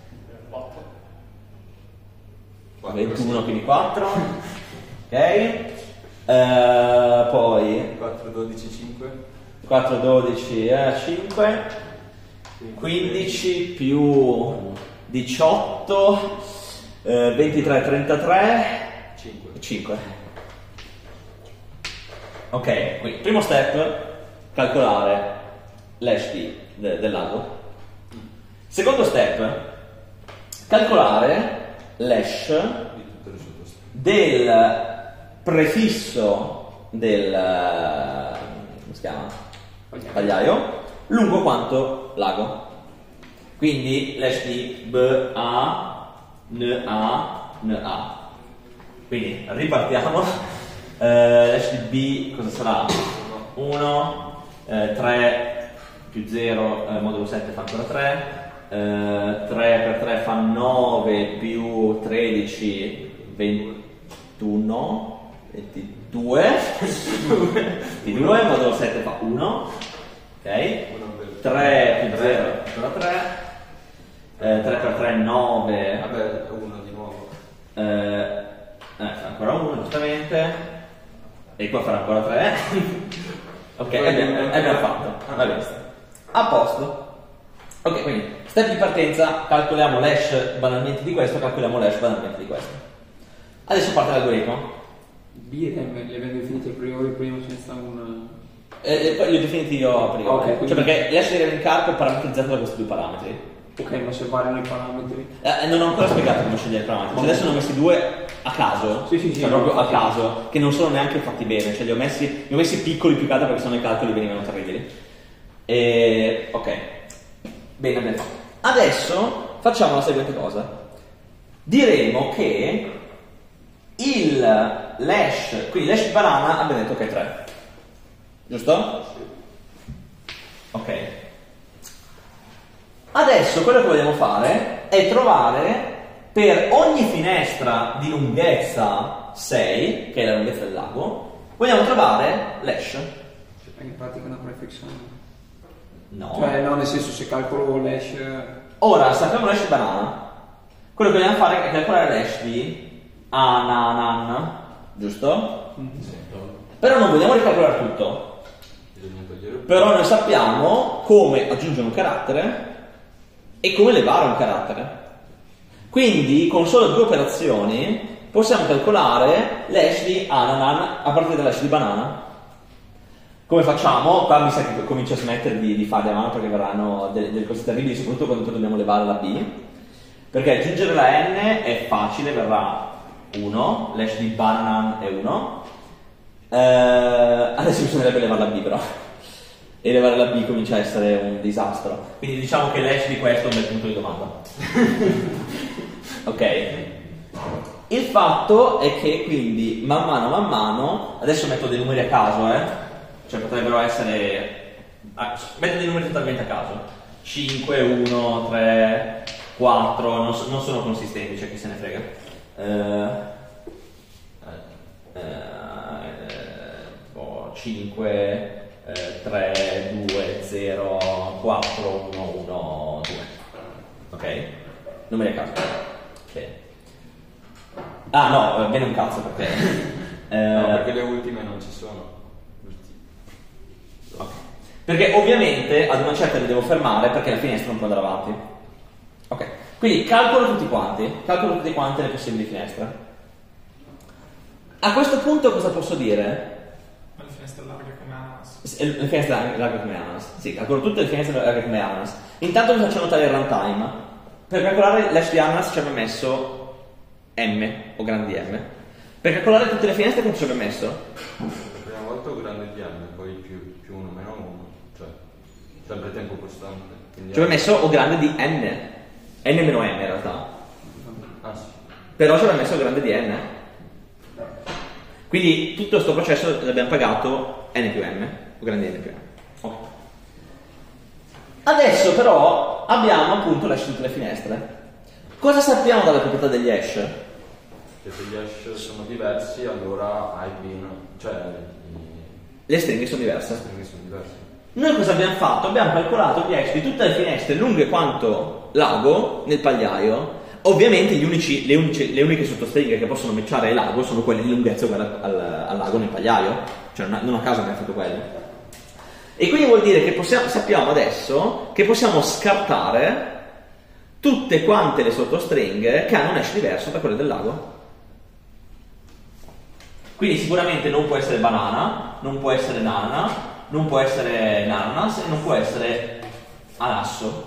21 quindi 4. Ok. Poi 4, 12, 5. 4 12 5 15 più 18 23 33 5. Ok, quindi primo step, calcolare l'hash del lago. Secondo step, calcolare l'hash Di tutte le sottostrade. del prefisso del come si chiama? Pagliaio lungo quanto lago. Quindi l'hash di B A N A N A. Quindi ripartiamo. L'hash di B cosa sarà? 1 3 più 0 modulo 7 fa ancora 3, 3 per 3 fa 9 più 13 21 22 22 modulo 7 fa 1, ok, 3 più 0 ancora 3, 3 per 3 9, Vabbè, 1 di nuovo. fa ancora 1 giustamente, e qua farà ancora 3. Ok, abbiamo fatto, va bene, a posto. Ok, quindi step di partenza, calcoliamo l'hash banalmente di questo, calcoliamo l'hash banalmente di questo. Adesso parte l'algoritmo. B e M li abbiamo definiti a priori, prima ce ne sta un... Poi li ho definiti io a priori, Ok, quindi- cioè perché l'hash di Renkarp è parametrizzato da questi due parametri. Ok, ma se variano i parametri. Non ho ancora spiegato come scegliere i parametri, cioè adesso ne ho messi due a caso, Sì, cioè proprio a caso, che non sono neanche fatti bene, cioè li ho messi piccoli più che altro perché sennò i calcoli venivano terribili. Ok, bene. Adesso facciamo la seguente cosa. Diremo che l'hash, quindi l'hash di banana abbiamo detto che è 3, giusto? Ok. Adesso quello che vogliamo fare è trovare per ogni finestra di lunghezza 6, che è la lunghezza del lago, vogliamo trovare l'hash. In pratica una prefix. No. Cioè, no, nel senso, se calcolo l'hash... Ora sappiamo l'hash di banana. Quello che vogliamo fare è calcolare l'hash di ananan, giusto? Però non vogliamo ricalcolare tutto. Bisogna togliere. Però noi sappiamo come aggiungere un carattere e come levare un carattere. Quindi con solo due operazioni possiamo calcolare l'hash di ananan a partire dall'hash di banana. Come facciamo? Qua mi sa che comincio a smettere di farle a mano perché verranno delle cose terribili, soprattutto quando poi dobbiamo levare la B. Perché aggiungere la N è facile, verrà 1, l'hash di bananan è 1. Adesso bisognerebbe levare la B però. E levare la B comincia a essere un disastro. Quindi diciamo che l'hash di questo è un bel punto di domanda. Ok. Il fatto è che quindi man mano, adesso metto dei numeri a caso, cioè potrebbero essere, metto dei numeri totalmente a caso, 5, 1, 3, 4, non sono consistenti, cioè chi se ne frega. 5, 3, 2, 0, 4, 1, 1, 2. Ok? Numeri a caso. Ok. Ah no, bene un cazzo perché... No, perché le ultime non ci sono. Ok. Perché ovviamente ad una certa li devo fermare perché la finestra non può andare avanti. Ok. Quindi calcolo tutte quante le possibili finestre. A questo punto cosa posso dire? Le finestre larghe come ananas. Le finestre larghe come ananas. Sì, calcolo tutte le finestre larghe come ananas. Intanto vi faccio notare il runtime. Per calcolare l'hash di ananas ci abbiamo messo M o grandi M. Per calcolare tutte le finestre cosa ci abbiamo messo? La prima volta ho grande di M, poi più 1 meno 1, cioè sempre tempo costante. Quindi Ci abbiamo messo O grande di N. N meno M in realtà. Ah sì. Però ci abbiamo messo O grande di N. Quindi tutto questo processo l'abbiamo pagato N più M, O grande di N più M. Ok. Adesso però abbiamo appunto l'hash di tutte le finestre. Cosa sappiamo dalle proprietà degli hash? Che Cioè se gli hash sono diversi allora hai bin, cioè le stringhe sono diverse. le stringhe sono diverse. Noi cosa abbiamo fatto? Abbiamo calcolato gli hash di tutte le finestre lunghe quanto l'ago nel pagliaio. Ovviamente le uniche sottostringhe che possono matchare l'ago sono quelle di lunghezza uguale all'ago nel pagliaio, cioè non a caso abbiamo fatto quello. E quindi vuol dire che sappiamo adesso che possiamo scartare tutte quante le sottostringhe che hanno un hash diverso da quelle del lago. Quindi sicuramente non può essere banana, non può essere nana, non può essere nanas e non può essere anasso.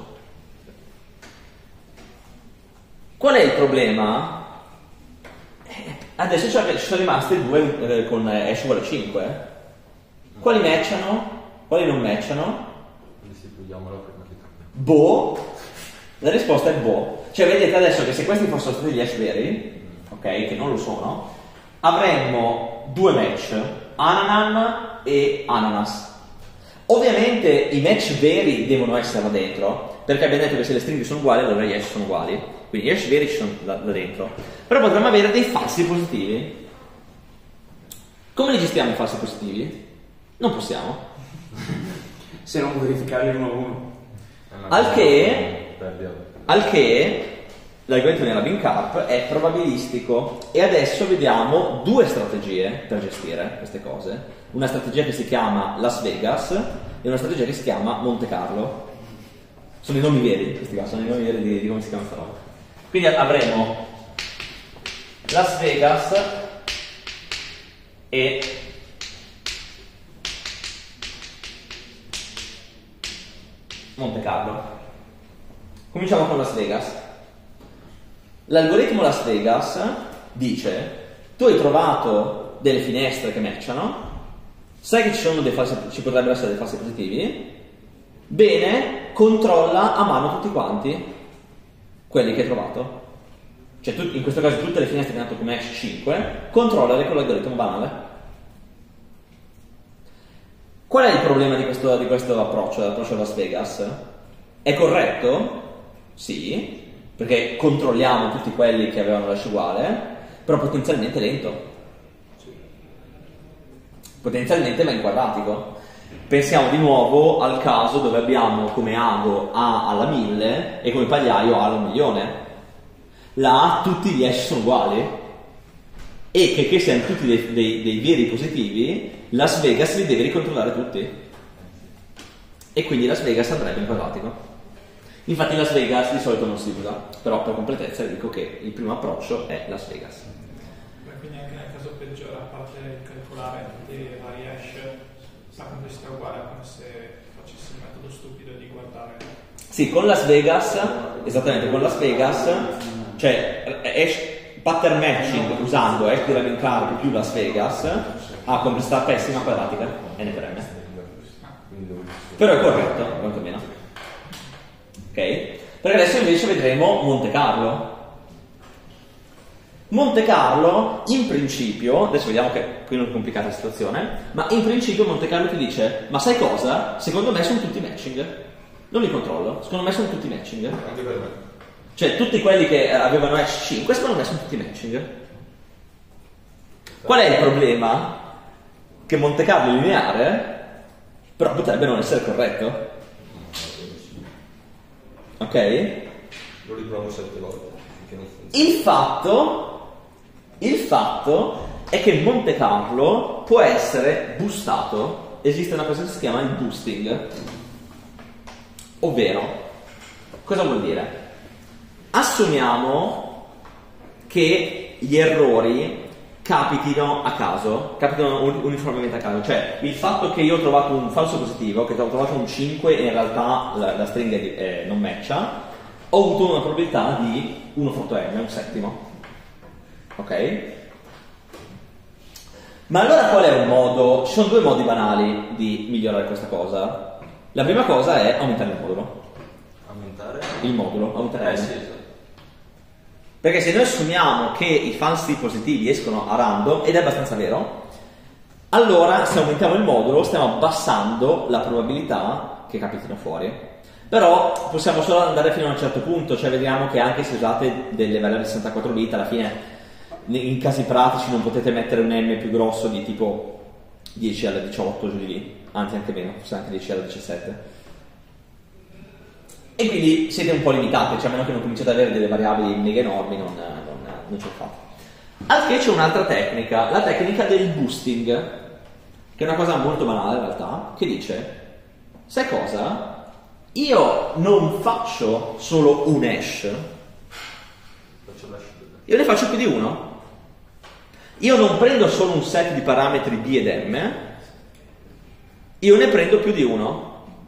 Qual è il problema? Adesso ci sono rimasti due con hash uguale 5. Quali matchano? Quali non matchano? Quindi sì, togliamola prima che cambia. Boh. La risposta è boh. Cioè vedete adesso che se questi fossero stati gli hash veri, ok, che non lo sono, avremmo due match, ananan e ananas. Ovviamente i match veri devono essere là dentro, perché abbiamo detto che se le stringhe sono uguali allora gli hash sono uguali, quindi gli hash veri ci sono là dentro. Però potremmo avere dei falsi positivi. Come li gestiamo i falsi positivi? Non possiamo. Se non verificarli uno a uno. Al che l'algoritmo della bin carp è probabilistico e adesso vediamo due strategie per gestire queste cose. Una strategia che si chiama Las Vegas e una strategia che si chiama Monte Carlo. Sono i nomi veri, questi qua, sono i nomi veri di come si chiama questa roba. Quindi avremo Las Vegas e Monte Carlo. Cominciamo con Las Vegas. L'algoritmo Las Vegas dice: tu hai trovato delle finestre che matchano, sai che ci potrebbero essere dei falsi positivi, bene, controlla a mano tutti quanti quelli che hai trovato. Cioè in questo caso tutte le finestre che hanno dato come hash 5, controllale con l'algoritmo banale. Qual è il problema di questo approccio, l'approccio a Las Vegas? È corretto? Sì, perché controlliamo tutti quelli che avevano l'hash uguale, però potenzialmente lento. Potenzialmente ma in quadratico. Pensiamo di nuovo al caso dove abbiamo come ago A alla 1000 e come pagliaio A alla 1.000.000. Là tutti gli hash sono uguali e che siano tutti dei veri positivi, Las Vegas li deve ricontrollare tutti e quindi Las Vegas andrebbe in quadratico. Infatti Las Vegas di solito non si usa, però per completezza vi dico che il primo approccio è Las Vegas. Quindi anche nel caso peggiore, a parte il calcolare tutti i vari hash, la complessità è uguale, come se facessi il metodo stupido di guardare. Sì, con Las Vegas, esattamente con Las Vegas, cioè pattern matching usando hash di bin carp più Las Vegas ha complessità pessima quadratica, n per m. Però è corretto, quantomeno. Ok? Perché adesso invece vedremo Monte Carlo. Monte Carlo, in principio, adesso vediamo che qui non è complicata la situazione, ma in principio Monte Carlo ti dice: ma sai cosa? Secondo me sono tutti matching. Non li controllo, secondo me sono tutti matching. Anche per me. Cioè tutti quelli che avevano hash 5 secondo me sono tutti matching. Qual è il problema? Che Monte Carlo è lineare, però potrebbe non essere corretto. Ok? Lo riprovo 7 volte finché non funziona. Il fatto è che Monte Carlo può essere boostato. Esiste una cosa che si chiama il boosting. Ovvero, cosa vuol dire? Assumiamo che gli errori capitino a caso, capitano uniformemente a caso, cioè il fatto che io ho trovato un falso positivo, che ho trovato un 5 e in realtà la stringa non matcha, ho avuto una probabilità di 1 fronte m, un settimo. Ok? Ma allora qual è un modo? Ci sono due modi banali di migliorare questa cosa. La prima cosa è aumentare il modulo. Aumentare Sì, esatto. Perché se noi assumiamo che i falsi positivi escono a random, ed è abbastanza vero, allora se aumentiamo il modulo stiamo abbassando la probabilità che capitino fuori. Però possiamo solo andare fino a un certo punto, cioè vediamo che anche se usate delle variabili 64 bit alla fine in casi pratici non potete mettere un M più grosso di tipo 10 alla 18 giù di lì, anzi anche meno, forse anche 10 alla 17. E quindi siete un po' limitati, cioè a meno che non cominciate ad avere delle variabili mega enormi non ce lo fate. Al che c'è un'altra tecnica, la tecnica del boosting, che è una cosa molto banale in realtà, che dice, sai cosa? Io non faccio solo un hash, io ne faccio più di uno. Io non prendo solo un set di parametri B ed M, io ne prendo più di uno.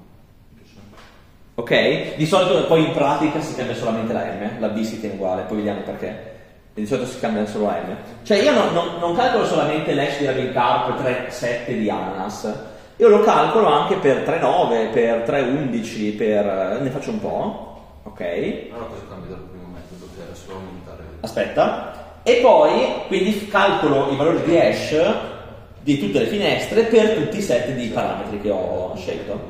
Ok? Di solito poi in pratica si cambia solamente la M, la B si tiene uguale, poi vediamo perché. Di solito si cambia solo la M. Cioè io non calcolo solamente l'hash di Rabin Carp per 3,7 di ananas, io lo calcolo anche per 3,9, per 3,11, per... ne faccio un po', ok? Allora cosa cambia dal primo metodo, che era solo aumentare? Aspetta. E poi quindi calcolo i valori di hash di tutte le finestre per tutti i set di parametri che ho scelto.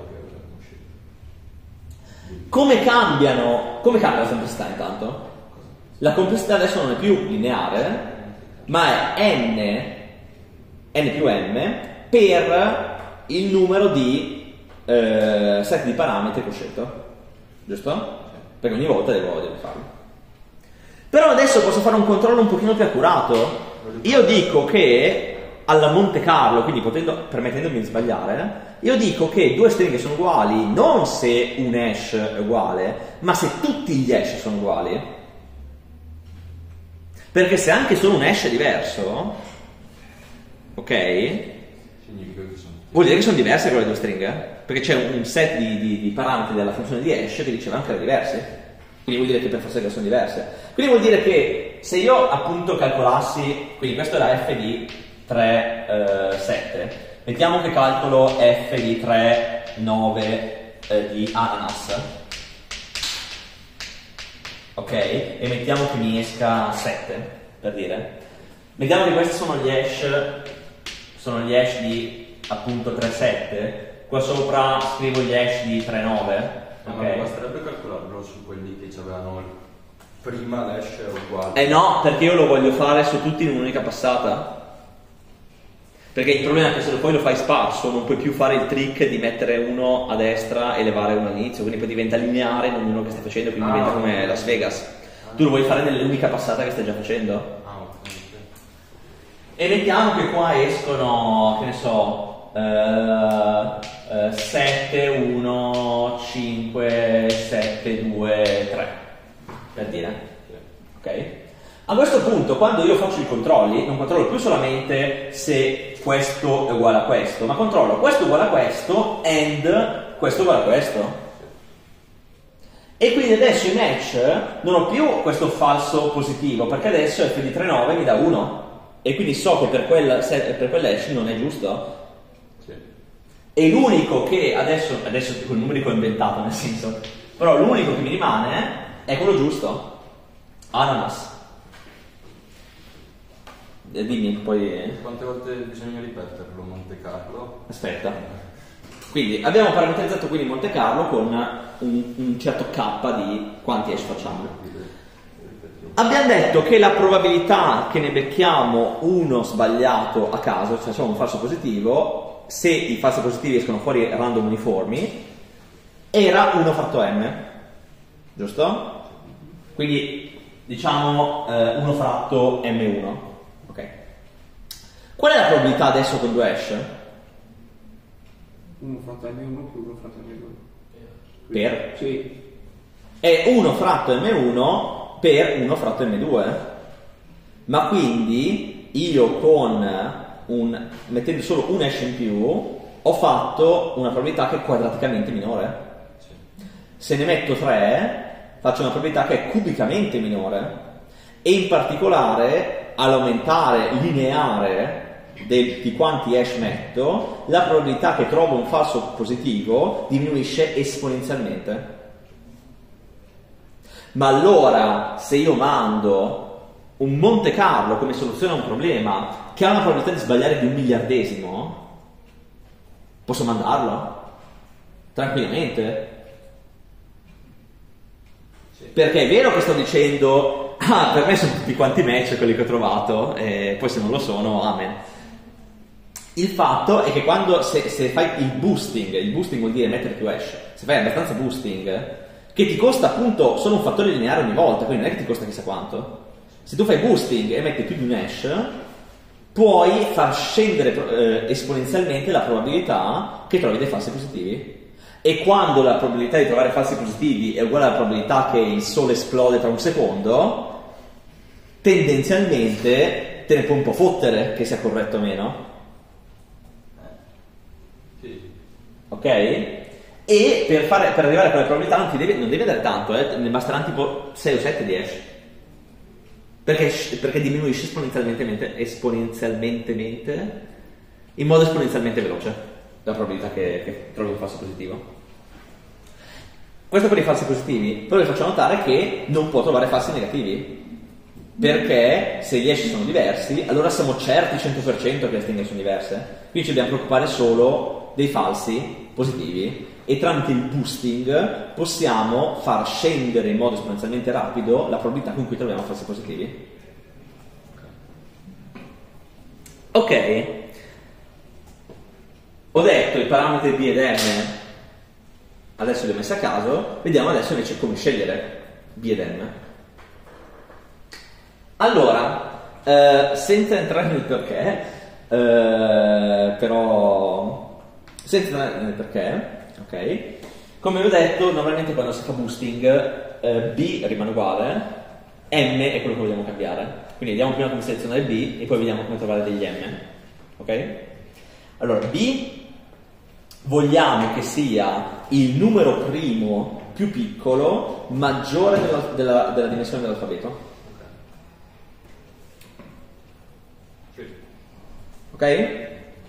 Come cambia la complessità intanto? La complessità adesso non è più lineare, ma è n più m per il numero di set di parametri che ho scelto, giusto? Perché ogni volta devo farlo. Però adesso posso fare un controllo un pochino più accurato. Io dico che alla Monte Carlo, quindi permettendomi di sbagliare, io dico che due stringhe sono uguali non se un hash è uguale, ma se tutti gli hash sono uguali. Perché se anche solo un hash è diverso, ok? Significa che sono... Vuol dire che sono diverse quelle due stringhe? Perché c'è un set di parametri della funzione di hash che diceva anche che erano diversi. Quindi vuol dire che per forza che sono diverse. Quindi vuol dire che se io appunto calcolassi, quindi questo era f di 3, 7, mettiamo che calcolo f di 3, 9 di ananas, ok? E mettiamo che mi esca 7, per dire. Mettiamo che questi sono gli hash di appunto 3, 7, qua sopra scrivo gli hash di 3, 9. Okay. Ma basterebbe calcolarlo su quelli che avevano prima l'hash uguale. Eh no, perché io lo voglio fare su tutti in un'unica passata. Perché il problema è che se poi lo fai sparso non puoi più fare il trick di mettere uno a destra e levare uno all'inizio, quindi poi diventa lineare in ognuno che stai facendo, quindi diventa come Las Vegas. Tu lo vuoi fare nell'unica passata che stai già facendo. E mettiamo che qua escono, che ne so, 7, 1, 5, 7, 2, 3, per dire, ok? A questo punto, quando io faccio i controlli, non controllo più solamente se questo è uguale a questo, ma controllo questo è uguale a questo and questo è uguale a questo. E quindi adesso in hash non ho più questo falso positivo, perché adesso f di 3,9 mi dà 1, e quindi so che per quell'hash non è giusto. E l'unico che adesso quel numerico è inventato, nel senso, però l'unico che mi rimane è quello giusto, ananas. Dimmi poi. Quante volte bisogna ripeterlo Monte Carlo? Aspetta. Quindi abbiamo parametrizzato quindi Monte Carlo con un certo k di quanti hash facciamo. Abbiamo detto che la probabilità che ne becchiamo uno sbagliato a caso, cioè facciamo un falso positivo, se i falsi positivi escono fuori random uniformi, era 1 fratto m, giusto? Quindi diciamo 1 fratto m1, ok? Qual è la probabilità adesso con due hash? 1 fratto m1 più 1 fratto m2 Per? Sì. È 1 fratto m1 per 1 fratto m2, ma quindi io mettendo solo un hash in più ho fatto una probabilità che è quadraticamente minore. Se ne metto 3 faccio una probabilità che è cubicamente minore, e in particolare all'aumentare lineare di quanti hash metto, la probabilità che trovo un falso positivo diminuisce esponenzialmente. Ma allora, se io mando un Monte Carlo come soluzione a un problema che ha una probabilità di sbagliare di 1 miliardesimo, posso mandarlo? Tranquillamente? Sì. Perché è vero che sto dicendo per me sono tutti quanti match quelli che ho trovato, e poi se non lo sono, amen. Il fatto è che quando se fai il boosting vuol dire mettere più hash, se fai abbastanza boosting, che ti costa appunto solo un fattore lineare ogni volta, quindi non è che ti costa chissà quanto. Se tu fai boosting e metti più di un hash, puoi far scendere esponenzialmente la probabilità che trovi dei falsi positivi. E quando la probabilità di trovare falsi positivi è uguale alla probabilità che il sole esplode tra un secondo, tendenzialmente te ne puoi un po' fottere che sia corretto o meno. Sì. Ok? E per arrivare a quelle probabilità non devi dare tanto, ne basteranno tipo 6 o 7 di hash. Perché diminuisce esponenzialmente in modo esponenzialmente veloce la probabilità che trovi un falso positivo. Questo per i falsi positivi, però vi faccio notare che non può trovare falsi negativi, perché se gli hash sono diversi, allora siamo certi 100% che le stringhe sono diverse, quindi ci dobbiamo preoccupare solo dei falsi positivi, e tramite il boosting possiamo far scendere in modo esponenzialmente rapido la probabilità con cui troviamo falsi positivi. Ok, ho detto i parametri B ed M, adesso li ho messi a caso, vediamo adesso invece come scegliere B ed M. Allora, senza entrare nel perché, però senza entrare nel perché, ok, come vi ho detto, normalmente quando si fa boosting B rimane uguale, M è quello che vogliamo cambiare, quindi vediamo prima come selezionare B e poi vediamo come trovare degli M. Ok? Allora, B vogliamo che sia il numero primo più piccolo maggiore della dimensione dell'alfabeto. Ok?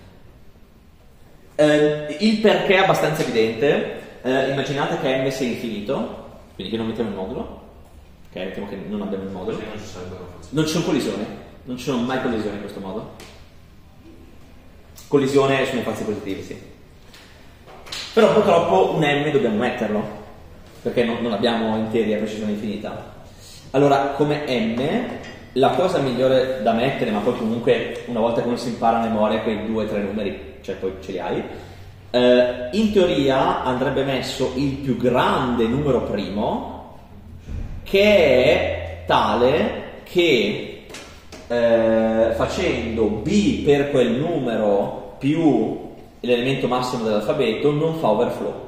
Il perché è abbastanza evidente. Immaginate che M sia infinito, quindi che non mettiamo il modulo. Ok, mettiamo che non abbiamo il modulo. Non ci sono collisioni, non ci sono mai collisioni in questo modo. Collisione sono i falsi positivi, sì. Però purtroppo un M dobbiamo metterlo, perché non abbiamo interi a precisione infinita. Allora, come M, la cosa migliore da mettere, ma poi comunque una volta che uno si impara a memoria quei 2 o 3 numeri, cioè poi ce li hai, in teoria andrebbe messo il più grande numero primo, che è tale che facendo B per quel numero più l'elemento massimo dell'alfabeto non fa overflow.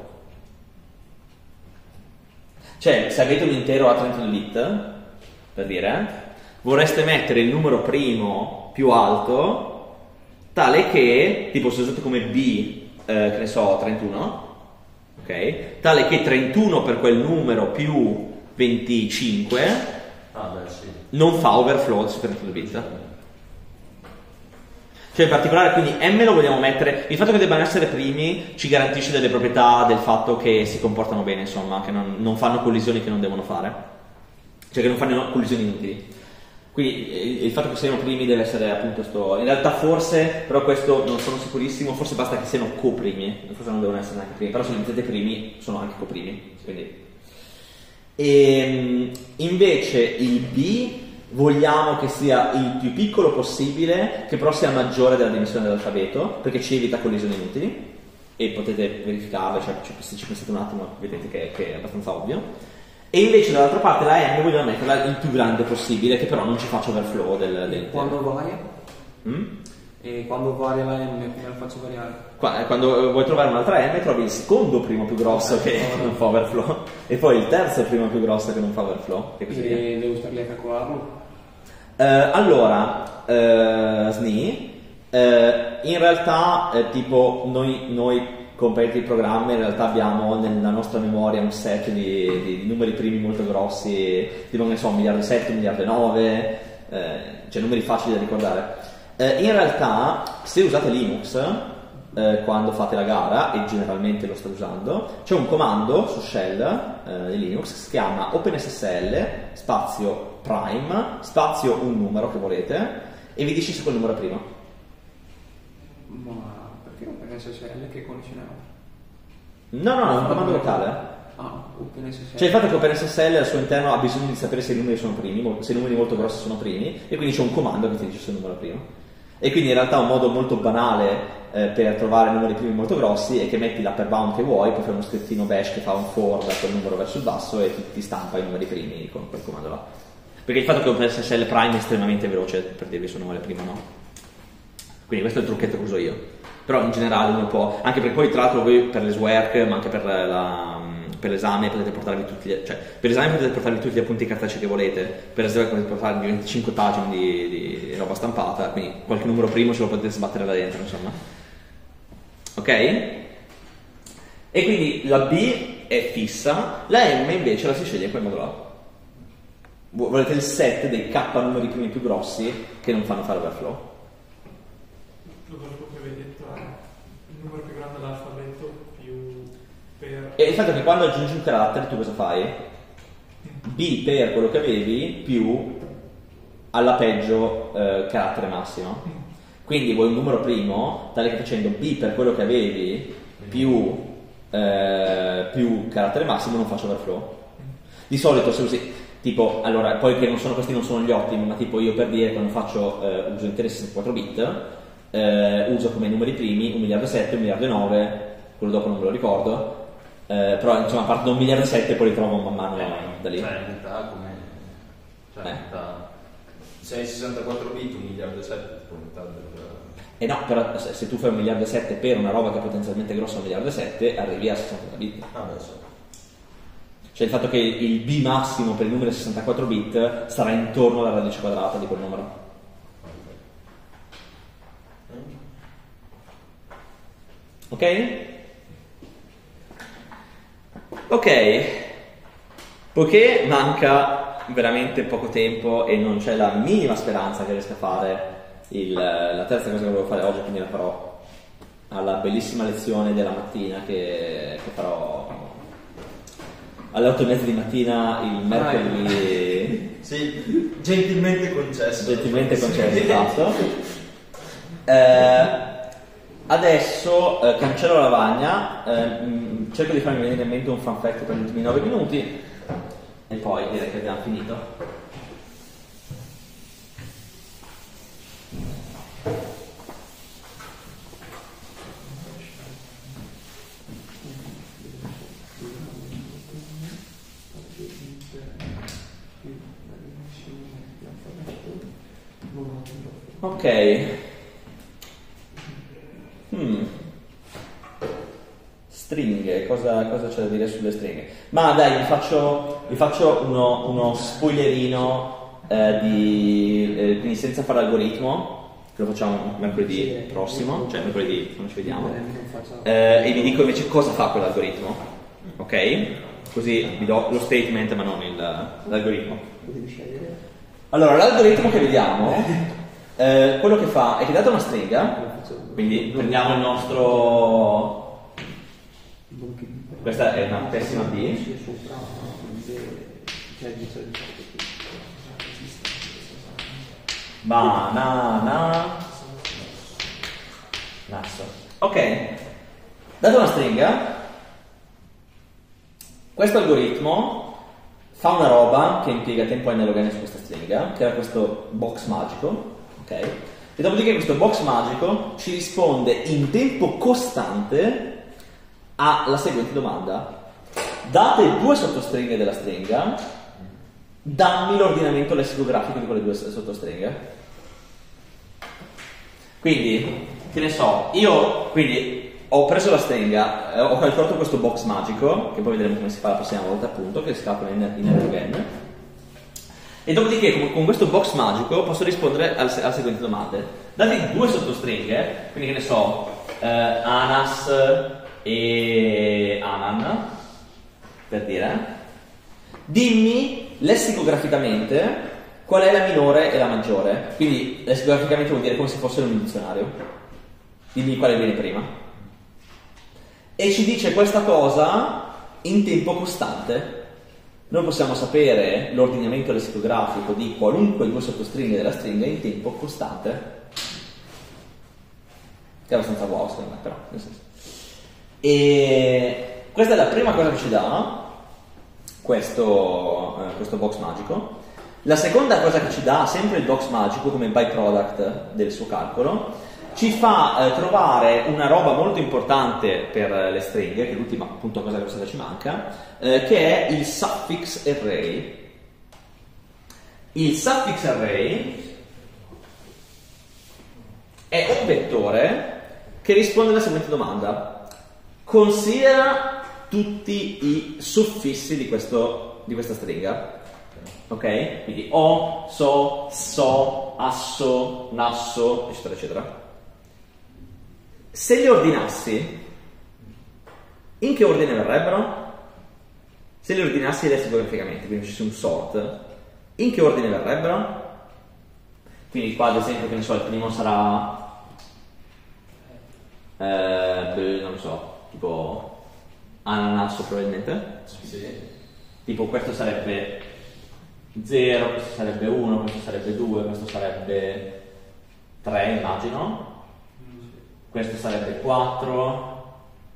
Cioè, se avete un intero a 32 bit, per dire, vorreste mettere il numero primo più alto tale che, tipo se usate come B, che ne so, 31, ok? Tale che 31 per quel numero più 25 sì. non fa overflow su 32 bit. Cioè in particolare, quindi M lo vogliamo mettere, il fatto che debbano essere primi ci garantisce delle proprietà del fatto che si comportano bene, insomma, che non fanno collisioni che non devono fare, cioè che non fanno collisioni inutili. Quindi il fatto che siano primi deve essere appunto in realtà forse, però questo non sono sicurissimo, forse basta che siano coprimi, forse non devono essere neanche primi, però se li mettete primi sono anche coprimi, quindi. E invece il B vogliamo che sia il più piccolo possibile, che però sia maggiore della dimensione dell'alfabeto, perché ci evita collisioni inutili, e potete verificarlo, cioè se ci pensate un attimo vedete che è abbastanza ovvio. E invece dall'altra parte la M vogliamo metterla il più grande possibile, che però non ci faccia overflow del Quando varia? E quando varia la M, come la faccio variare? Quando vuoi trovare un'altra M trovi il secondo primo più grosso che non fa overflow, e poi il terzo primo più grosso che non fa overflow, e così via. E devo stare lì a calcolarlo? Allora, SNI, in realtà tipo noi comparati il programma, in realtà abbiamo nella nostra memoria un set di numeri primi molto grossi, tipo ne so, 1,7 miliardi, 1,9 miliardi, cioè numeri facili da ricordare. In realtà, se usate Linux, quando fate la gara, e generalmente lo state usando, c'è un comando su shell di Linux che si chiama OpenSSL spazio prime spazio un numero che volete, e vi dice se quel numero è primo. Ma perché non penso SSL che connessione ha? No, è un comando locale. Ah. OpenSSL. Cioè il fatto che OpenSSL al suo interno ha bisogno di sapere se i numeri sono primi, se i numeri molto grossi sono primi, e quindi c'è un comando che ti dice se il numero è primo. E quindi in realtà un modo molto banale per trovare numeri primi molto grossi è che metti l'upper bound che vuoi, poi fai uno scrittino bash che fa un for da quel numero verso il basso e ti stampa i numeri primi con quel comando là. Perché il fatto che OpenSSL prime è estremamente veloce per dirvi se un numero è primo o no. Quindi questo è il trucchetto che uso io. Però in generale uno può, anche perché poi tra l'altro voi per le SWERK, ma anche per l'esame potete portarvi tutti, cioè per l'esame potete portarvi tutti gli appunti cartacei che volete, per l'esame potete portarvi 25 pagine di roba stampata, quindi qualche numero primo ce lo potete sbattere là dentro, insomma. Ok? E quindi la B è fissa, la M invece la si sceglie in quel modo là. Volete il set dei K numeri primi più grossi che non fanno fare overflow. Quello che avevi detto è il numero più grande dell'alfabeto più per... E il fatto è che quando aggiungi un carattere tu cosa fai? B per quello che avevi più alla peggio carattere massimo. Quindi vuoi un numero primo tale che facendo B per quello che avevi più carattere massimo non faccio overflow. Di solito se usi tipo, allora poi che questi non sono gli ottimi, ma tipo io per dire quando faccio uso interi 64 bit uso come numeri primi 1 miliardo e 7, 1 miliardo e 9, quello dopo non me lo ricordo, però insomma parto da 1 miliardo e 7 e poi ritrovo man mano da lì. Cioè in realtà come... Cioè in realtà... Se hai 64 bit 1 miliardo e 7 tipo metà del... no, però se tu fai 1 miliardo e 7 per una roba che è potenzialmente grossa 1 miliardo e 7 arrivi a 60 bit. Adesso. Cioè il fatto che il B massimo per il numero 64 bit sarà intorno alla radice quadrata di quel numero. Ok? Ok, poiché manca veramente poco tempo e non c'è la minima speranza che riesca a fare la terza cosa che volevo fare oggi, quindi la farò alla bellissima lezione della mattina che farò alle 8:30 di mattina il mercoledì. Sì, gentilmente concesso. Gentilmente concesso, esatto. Adesso cancello la lavagna, cerco di farmi venire in mente un fun fact per gli ultimi 9 minuti e poi direi che abbiamo finito. Ok. Stringhe, cosa c'è da dire sulle stringhe? Ma dai, vi faccio uno spoilerino quindi senza fare algoritmo, che lo facciamo mercoledì prossimo, cioè mercoledì quando ci vediamo, e vi dico invece cosa fa quell'algoritmo, ok? Così vi do lo statement ma non l'algoritmo. Allora, l'algoritmo che vediamo, quello che fa è che data una stringa, quindi prendiamo il nostro... Questa è una pessima B. Banana. Nasso. Ok. Dato una stringa, questo algoritmo fa una roba che impiega tempo analogane su questa stringa, che era questo box magico, ok? E dopodiché questo box magico ci risponde in tempo costante alla seguente domanda: date 2 sottostringhe della stringa, dammi l'ordinamento lessicografico di quelle 2 sottostringhe. Quindi, che ne so, io quindi ho preso la stringa, ho calcolato questo box magico, che poi vedremo come si fa la prossima volta appunto, che si calcola in n, e dopodiché con questo box magico posso rispondere alle seguenti domande. Date 2 sottostringhe, quindi che ne so, Anas e Anan, per dire, dimmi lessicograficamente qual è la minore e la maggiore. Quindi lessicograficamente vuol dire come se fossero in un dizionario. Dimmi quale viene prima. E ci dice questa cosa in tempo costante. Noi possiamo sapere l'ordinamento lessicografico di qualunque 2 sottostringhe della stringa in tempo costante. Che è abbastanza wow secondo me, però nel senso. E questa è la prima cosa che ci dà, questo box magico. La seconda cosa che ci dà sempre il box magico come byproduct del suo calcolo, ci fa trovare una roba molto importante per le stringhe, che è l'ultima appunto cosa grossa che ci manca, che è il suffix array. Il suffix array è un vettore che risponde alla seguente domanda: considera tutti i suffissi di questa stringa. Ok? Quindi o, so, asso, nasso, eccetera, eccetera. Se li ordinassi, in che ordine verrebbero? Se li ordinassi lessicograficamente, quindi ci sia un sort, in che ordine verrebbero? Quindi qua ad esempio, che ne so, il primo sarà non lo so, tipo ananasso probabilmente. Sì. Tipo questo sarebbe 0, questo sarebbe 1, questo sarebbe 2, questo sarebbe 3, immagino. Questo sarebbe 4,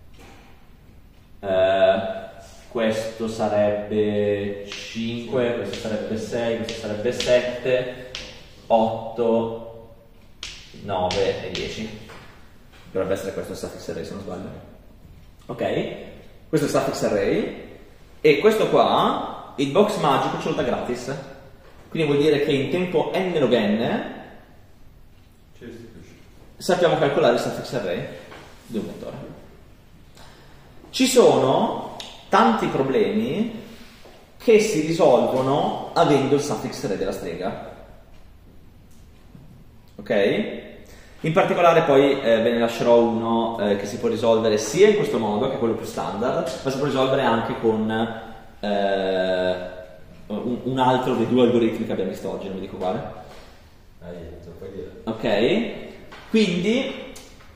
questo sarebbe 5, questo sarebbe 6, questo sarebbe 7, 8, 9 e 10. Dovrebbe essere questo il suffix array, se non sbaglio. Ok? Questo è il suffix array. E questo qua, il box magico ce lo dà gratis. Quindi vuol dire che in tempo n log n sappiamo calcolare il suffix array di un vettore. Ci sono tanti problemi che si risolvono avendo il suffix array della stringa. Ok? In particolare poi ve ne lascerò uno che si può risolvere sia in questo modo, che è quello più standard, ma si può risolvere anche con un altro dei due algoritmi che abbiamo visto oggi, non vi dico quale. Ok? Quindi,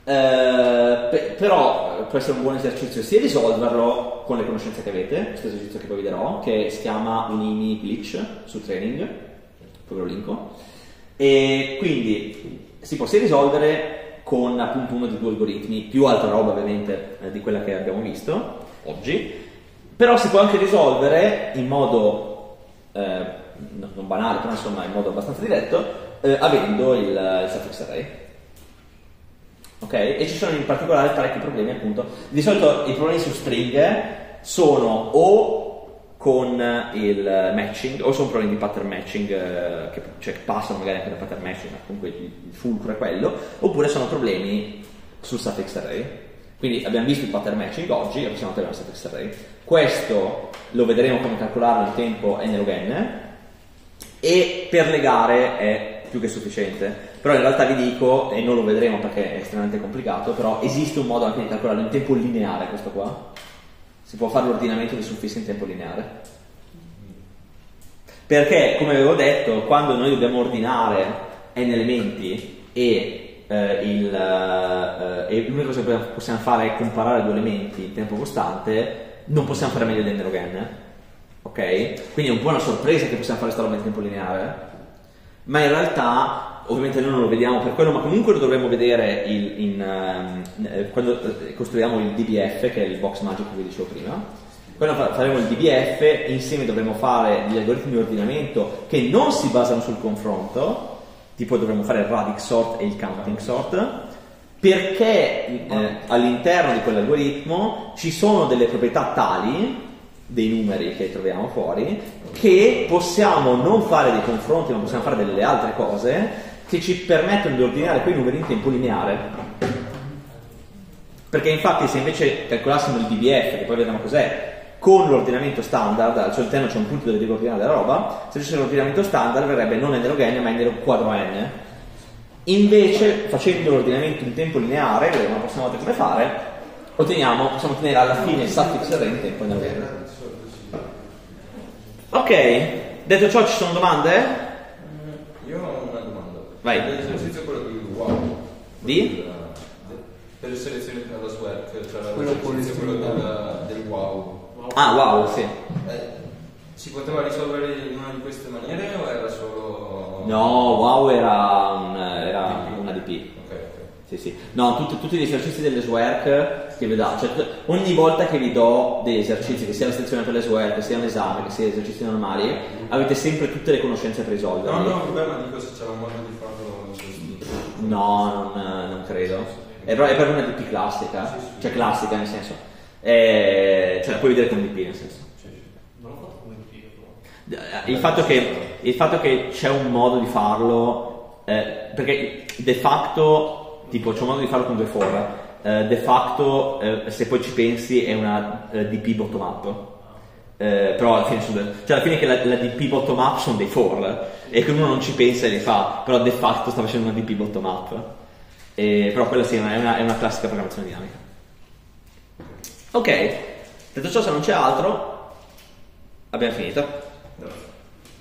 però può essere un buon esercizio sia risolverlo con le conoscenze che avete, questo esercizio che poi vi darò, che si chiama Unimi Glitch su Training, poi ve lo linko, e quindi si può sia risolvere con appunto uno dei due algoritmi, più altra roba ovviamente di quella che abbiamo visto oggi, però si può anche risolvere in modo non banale, però insomma in modo abbastanza diretto, avendo il suffix array. Ok? E ci sono in particolare parecchi problemi, appunto. Di solito i problemi su stringhe sono o con il matching, o sono problemi di pattern matching, che passano magari anche da pattern matching, ma comunque il fulcro è quello, oppure sono problemi sul suffix array. Quindi abbiamo visto il pattern matching oggi, e possiamo avere il suffix array. Questo lo vedremo come calcolarlo in tempo n log n, e per le gare è più che sufficiente. Però in realtà vi dico, e non lo vedremo perché è estremamente complicato, però esiste un modo anche di calcolarlo in tempo lineare, questo qua. Si può fare l'ordinamento dei suffissi in tempo lineare. Perché, come avevo detto, quando noi dobbiamo ordinare n elementi e l'unica cosa che possiamo fare è comparare due elementi in tempo costante, non possiamo fare meglio di n log n. Ok? Quindi è un po' una sorpresa che possiamo fare questa roba in tempo lineare, ma in realtà ovviamente noi non lo vediamo per quello, ma comunque lo dovremo vedere quando costruiamo il DBF, che è il box magico che vi dicevo prima. Quando faremo il DBF, insieme dovremo fare gli algoritmi di ordinamento che non si basano sul confronto, tipo dovremo fare il radic sort e il counting sort, perché all'interno di quell'algoritmo ci sono delle proprietà tali dei numeri che troviamo fuori, che possiamo non fare dei confronti, ma possiamo fare delle altre cose che ci permettono di ordinare quei numeri in tempo lineare. Perché infatti se invece calcolassimo il DBF, che poi vediamo cos'è, con l'ordinamento standard, al suo interno c'è un punto dove devo ordinare la roba, se c'è l'ordinamento standard verrebbe non n log n ma n log quadro n. Invece facendo l'ordinamento in tempo lineare, vedremo la prossima volta come fare, possiamo ottenere alla fine il suffix array in tempo n log n. Ok, detto ciò ci sono domande? Io ho una domanda. Vai. L'esercizio è quello di wow. Per le selezioni della SWERC, cioè l'esercizio è quello del wow. Ah, wow, sì. Si poteva risolvere in una di queste maniere o era solo... No, wow era una DP. Ok. Sì, sì. No, tutti gli esercizi delle SWERC che vi dà, cioè, ogni volta che vi do degli esercizi, che sia la sezione per le SWOT, che sia un esame, che sia esercizi normali, avete sempre tutte le conoscenze per risolverli. No, vabbè, ma dico se c'era un modo di farlo. No, non credo. È proprio una DP classica, cioè classica nel senso, cioè la puoi vedere con DP nel senso. Non l'ho fatto come DP, Il fatto che c'è un modo di farlo, perché de facto, tipo c'è un modo di farlo con 2 for, de facto se poi ci pensi è una DP bottom up. Però alla fine che la DP bottom up sono dei for e che uno non ci pensa e li fa, però de facto sta facendo una DP bottom up. Però quella sì è una classica programmazione dinamica. Ok, detto ciò, se non c'è altro abbiamo finito.